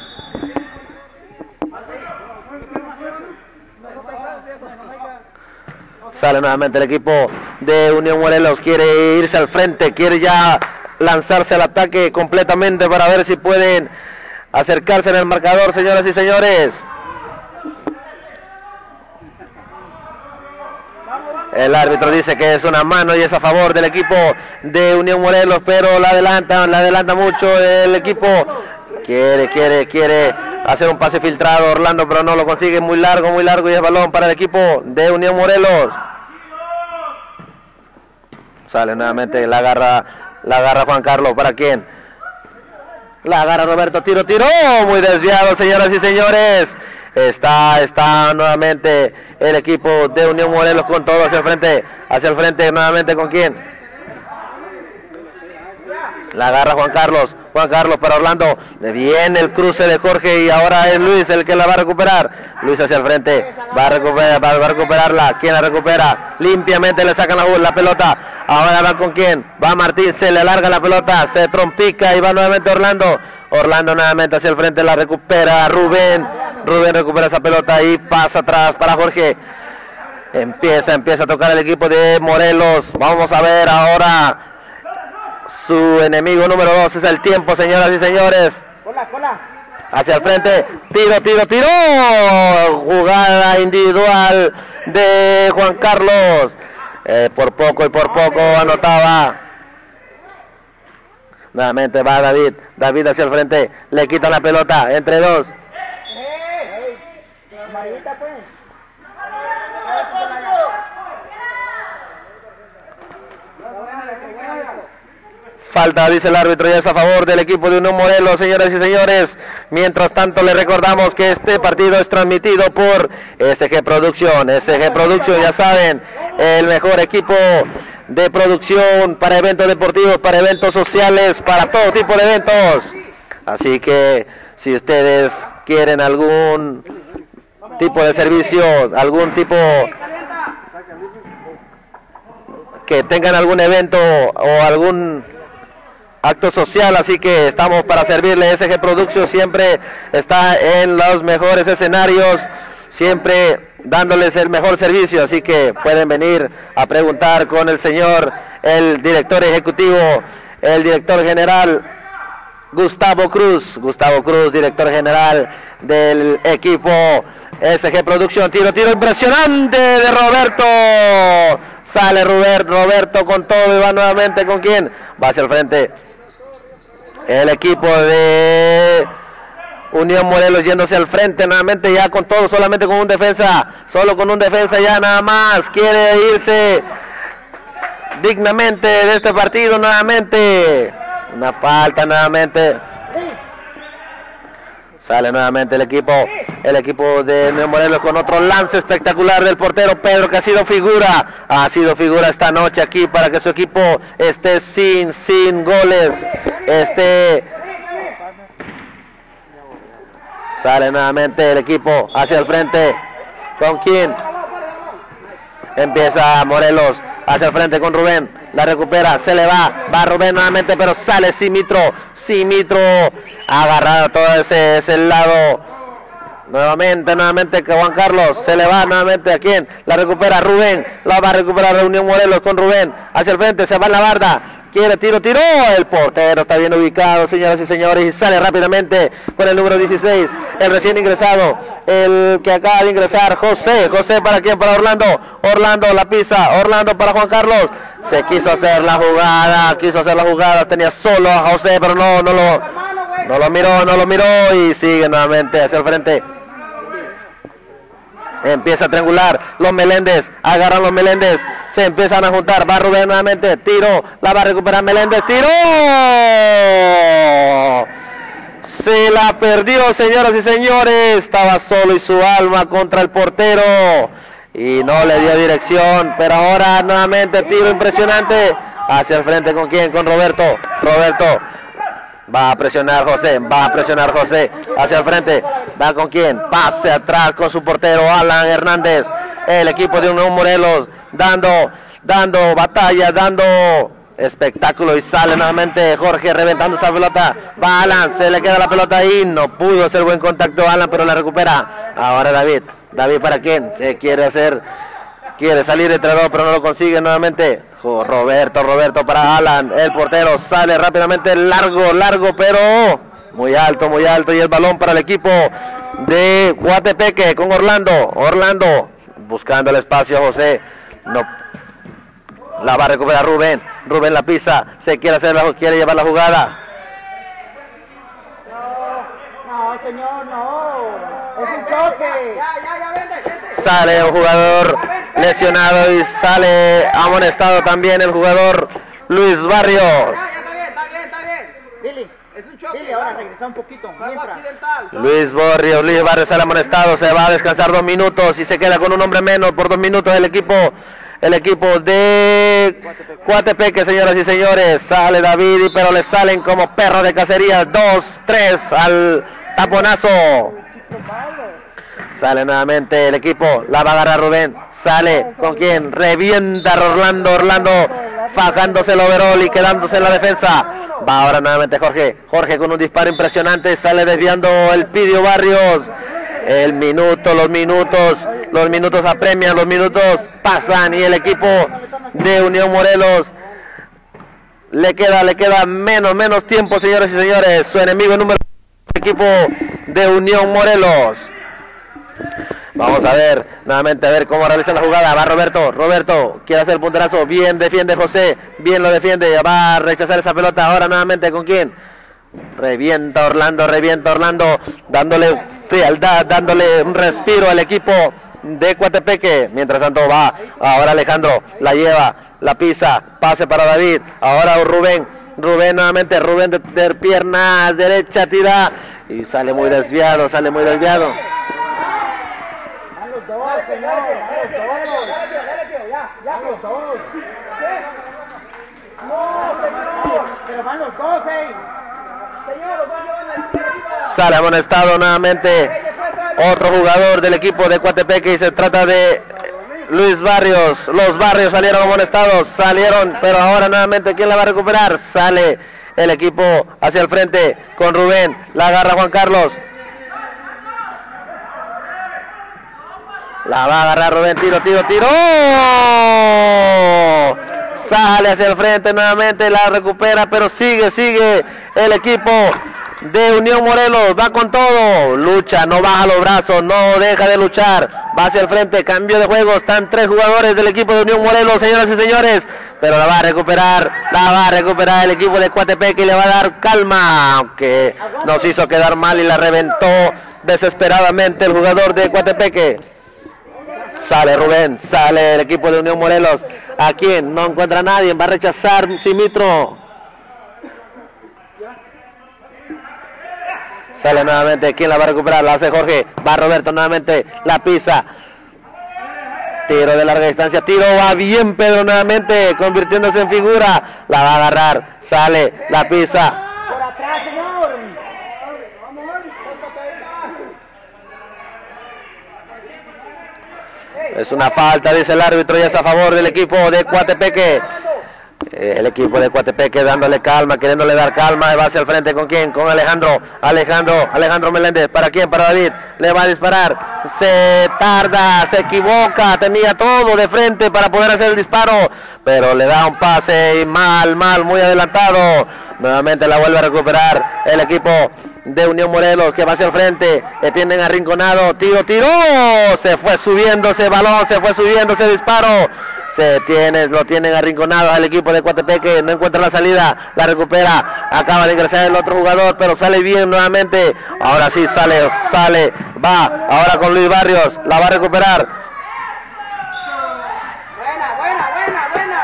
Speaker 9: Sale nuevamente el equipo de Unión Morelos, quiere irse al frente, quiere ya lanzarse al ataque completamente para ver si pueden acercarse en el marcador, señoras y señores. El árbitro dice que es una mano y es a favor del equipo de Unión Morelos, pero la adelanta, la adelanta mucho el equipo. Quiere, quiere, quiere hacer un pase filtrado Orlando, pero no lo consigue, muy largo, muy largo y es balón para el equipo de Unión Morelos. Sale nuevamente, la agarra, la agarra Juan Carlos, ¿para quién? La agarra Roberto, tiro, tiro, muy desviado, señoras y señores. Está, está nuevamente el equipo de Unión Morelos con todo hacia el frente. Hacia el frente nuevamente con quién. La agarra Juan Carlos. Juan Carlos para Orlando. Le viene el cruce de Jorge y ahora es Luis el que la va a recuperar. Luis hacia el frente. Va a recuperar, va a recuperarla. ¿Quién la recupera? Limpiamente le sacan la, la pelota. Ahora va con quién. Va Martín. Se le alarga la pelota. Se trompica y va nuevamente Orlando. Orlando nuevamente hacia el frente. La recupera Rubén. Rubén recupera esa pelota y pasa atrás para Jorge. Empieza, empieza a tocar el equipo de Morelos. Vamos a ver ahora. Su enemigo número dos es el tiempo, señoras y señores.
Speaker 6: Cola, cola.
Speaker 9: Hacia el frente, tiro, tiro, tiro. Jugada individual de Juan Carlos. Eh, por poco y por poco anotaba. Nuevamente va David. David hacia el frente. Le quita la pelota entre dos. Falta, dice el árbitro, y es a favor del equipo de Unión Morelos, señoras y señores. Mientras tanto, le recordamos que este partido es transmitido por S G Producción. S G Producción, ya saben, el mejor equipo de producción para eventos deportivos, para eventos sociales, para todo tipo de eventos. Así que, si ustedes quieren algún tipo de servicio, algún tipo... que tengan algún evento o algún... acto social, así que estamos para servirle. S G Production siempre está en los mejores escenarios, siempre dándoles el mejor servicio, así que pueden venir a preguntar con el señor, el director ejecutivo, el director general Gustavo Cruz, Gustavo Cruz, director general del equipo S G Production. Tiro, tiro impresionante de Roberto. Sale Roberto, Roberto con todo y va nuevamente con quién, va hacia el frente. El equipo de Unión Morelos yéndose al frente nuevamente ya con todo, solamente con un defensa, solo con un defensa ya nada más, quiere irse dignamente de este partido nuevamente, una falta nuevamente, sale nuevamente el equipo, el equipo de Unión Morelos con otro lance espectacular del portero Pedro, que ha sido figura, ha sido figura esta noche aquí para que su equipo esté sin, sin goles. Este sale nuevamente el equipo hacia el frente. ¿Con quién? Empieza Morelos hacia el frente con Rubén. La recupera, se le va, va Rubén nuevamente, pero sale Simitro. Simitro ha agarrado todo ese, ese lado. Nuevamente, nuevamente que Juan Carlos se le va nuevamente. ¿A quién? La recupera Rubén. La va a recuperar la Unión Morelos con Rubén. Hacia el frente, se va en la barda. Quiere tiro, tiró. El portero está bien ubicado, señoras y señores. Y sale rápidamente con el número dieciséis. El recién ingresado. El que acaba de ingresar, José. José para quién? Para Orlando. Orlando la pisa. Orlando para Juan Carlos. Se quiso hacer la jugada. Quiso hacer la jugada. Tenía solo a José, pero no, no lo, no lo miró, no lo miró. Y sigue nuevamente hacia el frente. Empieza a triangular los Meléndez, agarran los Meléndez, se empiezan a juntar, va Rubén nuevamente, tiro, la va a recuperar Meléndez, tiro, se la perdió, señoras y señores, estaba solo y su alma contra el portero y no le dio dirección, pero ahora nuevamente tiro impresionante, hacia el frente con quién, con Roberto, Roberto. Va a presionar José, va a presionar José, hacia el frente, va con quién, pase atrás con su portero Alan Hernández, el equipo de Unión Morelos, dando, dando batalla, dando espectáculo y sale nuevamente Jorge reventando esa pelota, va Alan, se le queda la pelota ahí, no pudo hacer buen contacto Alan, pero la recupera, ahora David, David para quién, se quiere hacer, quiere salir entre dos, pero no lo consigue nuevamente. Roberto, Roberto para Alan, el portero sale rápidamente, largo, largo, pero muy alto, muy alto, y el balón para el equipo de Coatepeque con Orlando, Orlando buscando el espacio, José, no, la va a recuperar Rubén, Rubén la pisa, se quiere hacer la, quiere llevar la jugada.
Speaker 6: No, no, señor, no, es un choque. Ya, ya, ya, vente.
Speaker 9: Sale un jugador lesionado y sale amonestado también el jugador Luis Barrios.
Speaker 6: Está bien, está bien, está bien. Billy, es un choque. Billy, ahora para regresar un poquito. Mientras.
Speaker 9: Luis Barrios, Luis Barrios sale amonestado, se va a descansar dos minutos y se queda con un hombre menos por dos minutos el equipo, el equipo de Coatepeque, señoras y señores. Sale David, y pero le salen como perro de cacería, dos, tres al taponazo. Sale nuevamente el equipo, la va a agarrar Rubén, sale con quien revienta Orlando, Orlando fajándose el overall y quedándose en la defensa. Va ahora nuevamente Jorge, Jorge con un disparo impresionante, sale desviando el Pidio Barrios. El minuto, los minutos, los minutos apremian, los minutos pasan y el equipo de Unión Morelos le queda, le queda menos, menos tiempo, señores y señores. Su enemigo número uno, el equipo de Unión Morelos. Vamos a ver, nuevamente a ver cómo realiza la jugada. Va Roberto, Roberto quiere hacer el punterazo. Bien defiende José, bien lo defiende. Va a rechazar esa pelota. Ahora nuevamente con quién. Revienta Orlando, revienta Orlando, dándole frialdad, dándole un respiro al equipo de Coatepeque. Mientras tanto va, ahora Alejandro, la lleva, la pisa, pase para David. Ahora Rubén, Rubén nuevamente, Rubén de, de pierna derecha, tira y sale muy desviado, sale muy desviado. Sale amonestado nuevamente otro jugador del equipo de Coatepeque y se trata de Luis Barrios. Los Barrios salieron amonestados, salieron, pero ahora nuevamente ¿quién la va a recuperar? Sale el equipo hacia el frente con Rubén, la agarra Juan Carlos. La va a agarrar Rubén, tiro, tiro, tiro. Sale hacia el frente nuevamente, la recupera, pero sigue, sigue el equipo de Unión Morelos, va con todo, lucha, no baja los brazos, no deja de luchar, va hacia el frente, cambio de juego, están tres jugadores del equipo de Unión Morelos, señoras y señores, pero la va a recuperar, la va a recuperar el equipo de Coatepeque y le va a dar calma, aunque nos hizo quedar mal y la reventó desesperadamente el jugador de Coatepeque. Sale Rubén, sale el equipo de Unión Morelos, ¿a quién? No encuentra a nadie, va a rechazar Simitro. Sale nuevamente, ¿quién la va a recuperar? La hace Jorge, va Roberto nuevamente, la pisa. Tiro de larga distancia, tiro, va bien Pedro nuevamente, convirtiéndose en figura. La va a agarrar, sale, la pisa.
Speaker 6: Por atrás, señor.
Speaker 9: Es una falta, dice el árbitro, y es a favor del equipo de Coatepeque. El equipo de Coatepeque dándole calma, queriéndole dar calma, va hacia el frente, ¿con quién? Con Alejandro, Alejandro, Alejandro Meléndez, ¿para quién? Para David, le va a disparar, se tarda, se equivoca, tenía todo de frente para poder hacer el disparo, pero le da un pase y mal, mal, muy adelantado, nuevamente la vuelve a recuperar el equipo de Unión Morelos, que va hacia el frente, le tienen arrinconado, tiro, tiro, se fue subiendo ese balón, se fue subiendo ese disparo, se tiene, lo tienen arrinconado al equipo de Coatepeque, no encuentra la salida, la recupera, acaba de ingresar el otro jugador, pero sale bien nuevamente, ahora sí sale, sale, va, ahora con Luis Barrios, la va a recuperar.
Speaker 6: Buena, buena, buena, buena.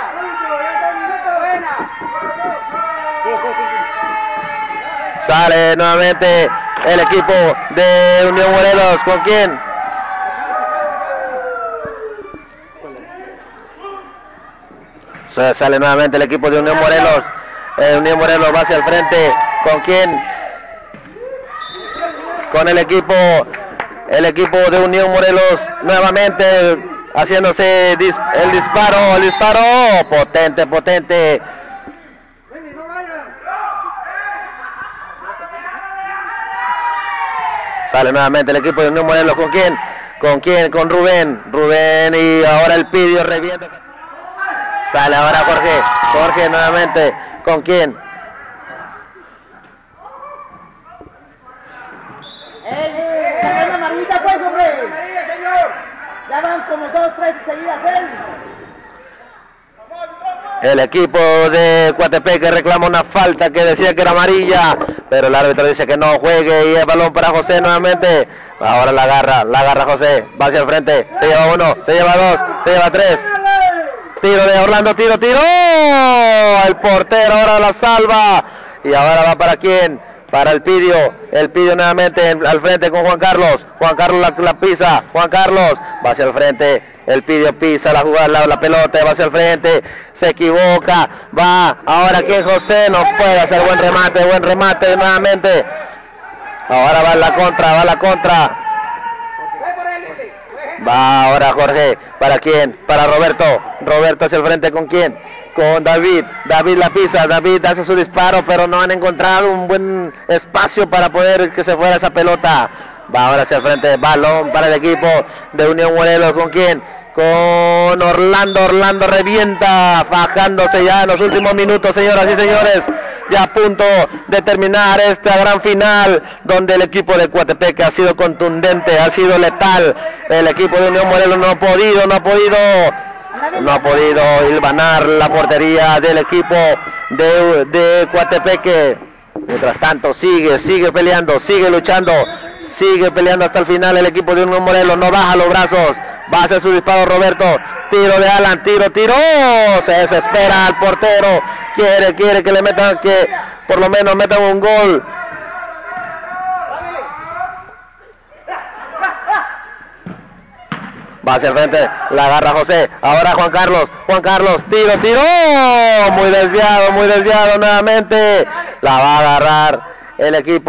Speaker 9: Sale nuevamente el equipo de Unión Morelos, ¿con quién? Sale nuevamente el equipo de Unión Morelos. Eh, Unión Morelos va hacia el frente. ¿Con quién? Con el equipo, el equipo de Unión Morelos nuevamente haciéndose dis, el disparo, el disparo potente, potente. Sale nuevamente el equipo de Unión Morelos. ¿Con quién? ¿Con quién? Con Rubén. Rubén y ahora el Pidio revienta. Sale ahora Jorge, Jorge nuevamente, ¿con quién?
Speaker 6: ¡Ey! ¡Ey! ¡La amarillita pues, hombre! ¡Amarilla, señor! Ya van como dos, tres seguidas, él.
Speaker 9: El equipo de Coatepeque reclama una falta que decía que era amarilla, pero el árbitro dice que no juegue y el balón para José nuevamente. Ahora la agarra, la agarra José, va hacia el frente, se lleva uno, se lleva dos, se lleva tres. Tiro de Orlando, tiro, tiro. El portero ahora la salva. Y ahora va para quién? para el Pidio, el Pidio nuevamente al frente con Juan Carlos, Juan Carlos la, la pisa, Juan Carlos va hacia el frente, el Pidio pisa la jugada, la, la pelota, va hacia el frente, se equivoca, va, ahora que José no puede hacer buen remate, buen remate nuevamente, ahora va la contra, va la contra, va ahora Jorge, ¿para quién? Para Roberto, Roberto hacia el frente con quién, con David, David la pisa, David hace su disparo, pero no han encontrado un buen espacio para poder que se fuera esa pelota. Va ahora hacia el frente, balón para el equipo de Unión Morelos, ¿con quién? Con Orlando, Orlando revienta, fajándose ya en los últimos minutos, señoras y señores, ya a punto de terminar esta gran final, donde el equipo de Coatepeque ha sido contundente, ha sido letal, el equipo de Unión Morelos no ha podido, no ha podido... no ha podido hilvanar la portería del equipo de, de Coatepeque. Mientras tanto sigue, sigue peleando, sigue luchando, sigue peleando hasta el final el equipo de Unión Morelos, no baja los brazos, va a hacer su disparo Roberto, tiro de Alan, tiro, tiro, se desespera al portero, quiere, quiere que le metan, que por lo menos metan un gol. Va hacia el frente, la agarra José, ahora Juan Carlos, Juan Carlos, tiro, tiro, muy desviado, muy desviado nuevamente, la va a agarrar el equipo.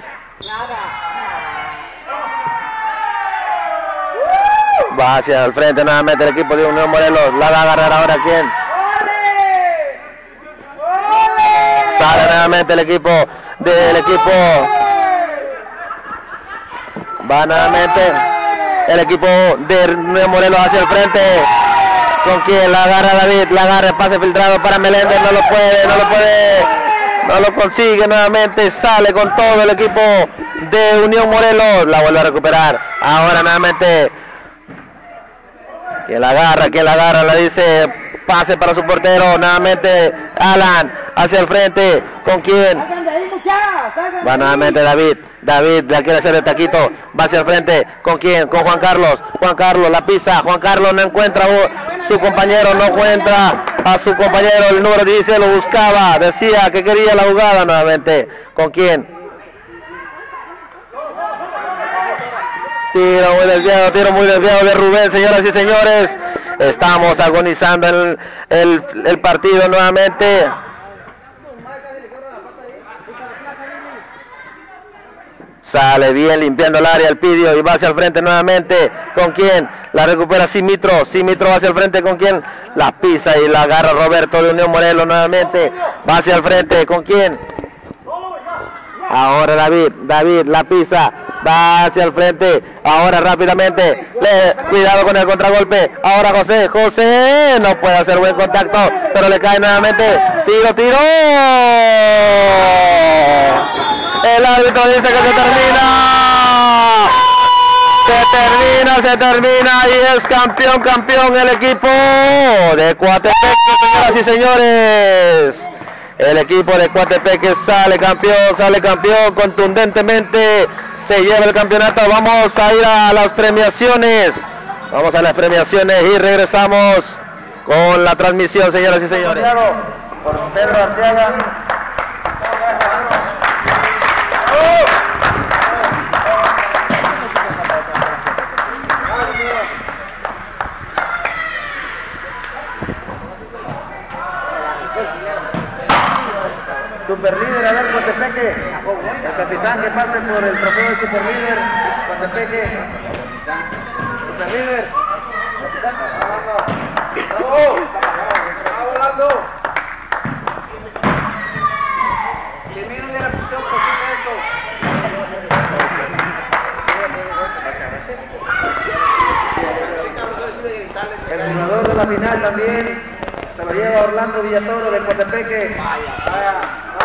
Speaker 9: Va hacia el frente nuevamente el equipo de Unión Morelos, la va a agarrar ahora quién. Sale nuevamente el equipo del equipo. Va nuevamente el equipo de Unión Morelos hacia el frente, con quien la agarra David, la agarra, el pase filtrado para Meléndez, no lo puede, no lo puede, no lo consigue nuevamente, sale con todo el equipo de Unión Morelos, la vuelve a recuperar, ahora nuevamente, quien la agarra, quien la agarra, la dice, pase para su portero, nuevamente Alan, hacia el frente, con quien, va nuevamente David, David la quiere hacer de taquito, va hacia el frente, ¿con quién? Con Juan Carlos, Juan Carlos la pisa, Juan Carlos no encuentra a su compañero, no encuentra a su compañero, el número dieciséis lo buscaba, decía que quería la jugada nuevamente, ¿con quién? Tiro muy desviado, tiro muy desviado de Rubén, señoras y señores, estamos agonizando el, el, el partido nuevamente. Sale bien limpiando el área el Pidio y va hacia el frente nuevamente, ¿con quién? La recupera Simitro, Simitro va hacia el frente, ¿con quién? La pisa y la agarra Roberto de Unión Morelos nuevamente, va hacia el frente, ¿con quién? Ahora David, David la pisa, va hacia el frente, ahora rápidamente, le, cuidado con el contragolpe, ahora José, José no puede hacer buen contacto, pero le cae nuevamente, tiro, tiro, el árbitro dice que se termina, se termina, se termina y es campeón, campeón el equipo de Coatepeque, señoras y señores. El equipo de Coatepeque sale campeón, sale campeón contundentemente, se lleva el campeonato. Vamos a ir a las premiaciones, vamos a las premiaciones y regresamos con la transmisión, señoras y señores.
Speaker 8: Por Pedro Arteaga. Superlíder, a ver, Coatepeque, el capitán que pase por el trofeo de superlíder, Coatepeque, superlíder, ¡bravo! ¡Está volando! Si a mí no hubiera sido posible esto. El jugador de la final también se lo lleva Orlando Villatoro de Coatepeque. Vaya, vaya.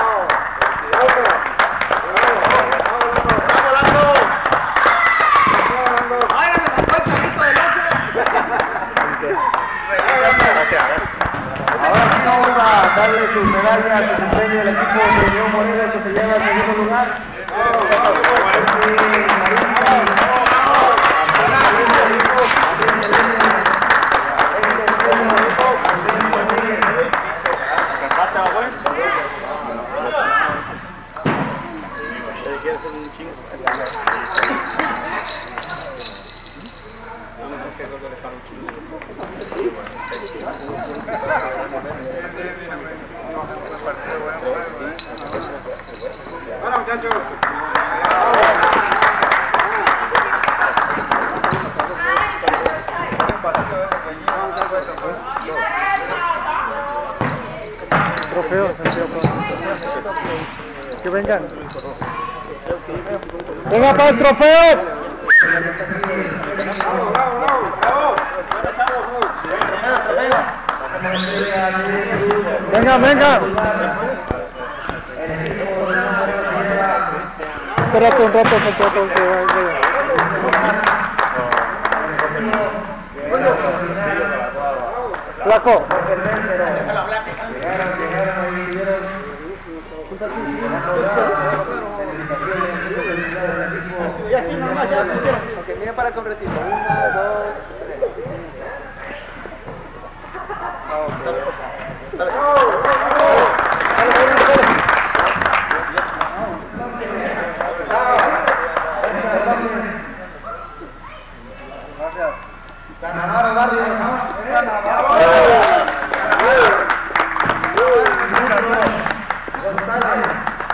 Speaker 8: Ahora sí vamos a darle su medalla a su premio al equipo de Unión Morelos que se lleva el segundo lugar.
Speaker 1: que vengan. Venga para el trofeo. Venga, venga. Espérate un rato, un rato, que vaya. Flaco.
Speaker 6: Y así nomás, ya. Ok, mira para con retiro. Uno, dos, tres. Dale. Navarro, Barrio, González,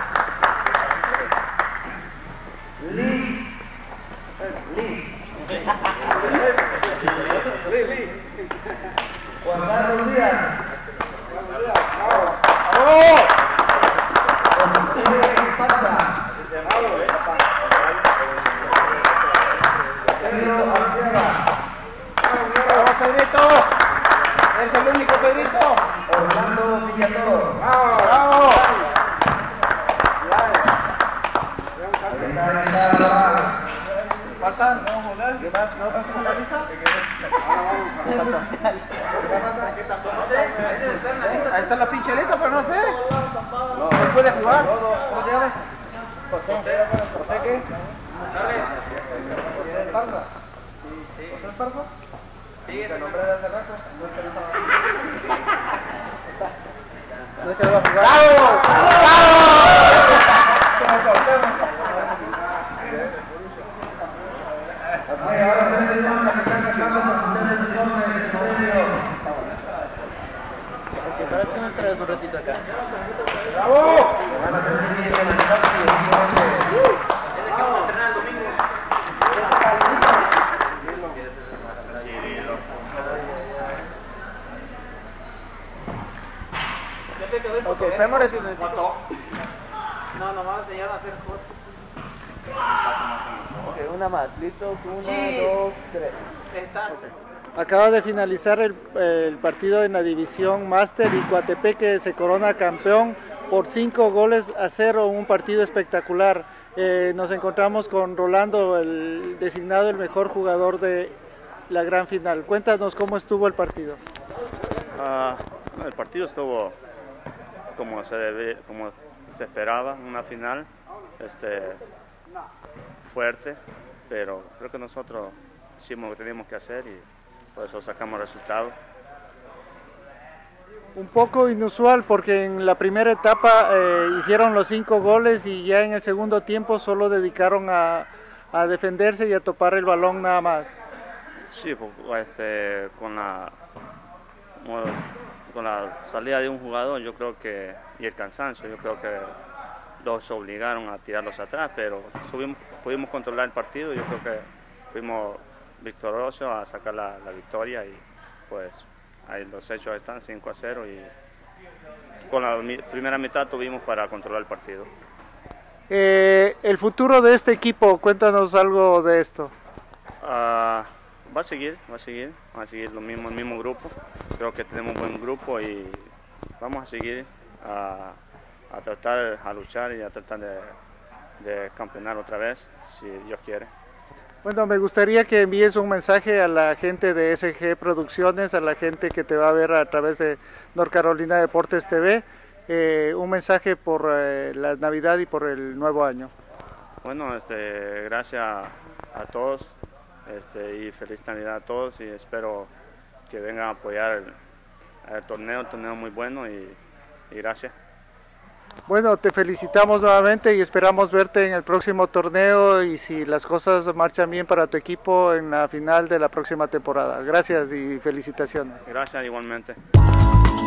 Speaker 6: Lee, Lee, Juan Carlos Díaz, José Falta, Pedro Arteaga. ¡Vamos, Pedrito! ¡Es el único Pedrito! Orlando Villatoro. ¡Bravo! ¡Bravo! ¿Faltan? ¿No joder? ¿Qué más? ¿No vas a la lista? Ahí está la pinche lista, pero no sé. ¿No puede jugar? ¿Cómo te llamas? José. ¿José qué? ¿José Esparza? ¿José Esparza? Sí, te nombré de hace rato. No es que va a jugar. ¡Bravo!
Speaker 4: ¿Para qué me traes un ratito acá?
Speaker 6: ¡Bravo! Ok, estamos retirando. No, nomás enseñaron a hacer fotos. Ok, una más. Listos, una, sí. Dos, tres. Exacto.
Speaker 1: Acaba de finalizar el, el partido en la división Máster y Coatepeque se corona campeón por cinco goles a cero, un partido espectacular. Eh, nos encontramos con Rolando, el designado el mejor jugador de la gran final. Cuéntanos cómo estuvo el partido.
Speaker 2: Uh, el partido estuvo como se debe, como se esperaba, una final este, fuerte, pero creo que nosotros hicimos lo que teníamos que hacer y por eso sacamos resultados.
Speaker 1: Un poco inusual porque en la primera etapa eh, hicieron los cinco goles y ya en el segundo tiempo solo dedicaron a, a defenderse y a topar el balón nada más.
Speaker 2: Sí, pues, este, con la con la salida de un jugador, yo creo que, y el cansancio, yo creo que los obligaron a tirarlos atrás, pero subimos, pudimos controlar el partido y yo creo que fuimos victoriosos a sacar la, la victoria y pues ahí los hechos están cinco a cero y con la mi, primera mitad tuvimos para controlar el partido.
Speaker 1: Eh, el futuro de este equipo, cuéntanos algo de esto.
Speaker 2: Uh, va a seguir, va a seguir, va a seguir lo mismo, el mismo grupo. Creo que tenemos un buen grupo y vamos a seguir a, a tratar, a luchar y a tratar de, de campeonar otra vez, si Dios quiere.
Speaker 1: Bueno, me gustaría que envíes un mensaje a la gente de S G Producciones, a la gente que te va a ver a través de North Carolina Deportes T V, eh, un mensaje por eh, la Navidad y por el nuevo año.
Speaker 2: Bueno, este, gracias a todos este, y feliz Navidad a todos y espero que vengan a apoyar el, el torneo, el torneo muy bueno y, y gracias.
Speaker 1: Bueno, te felicitamos nuevamente y esperamos verte en el próximo torneo y si las cosas marchan bien para tu equipo en la final de la próxima temporada. Gracias y felicitaciones.
Speaker 2: Gracias igualmente.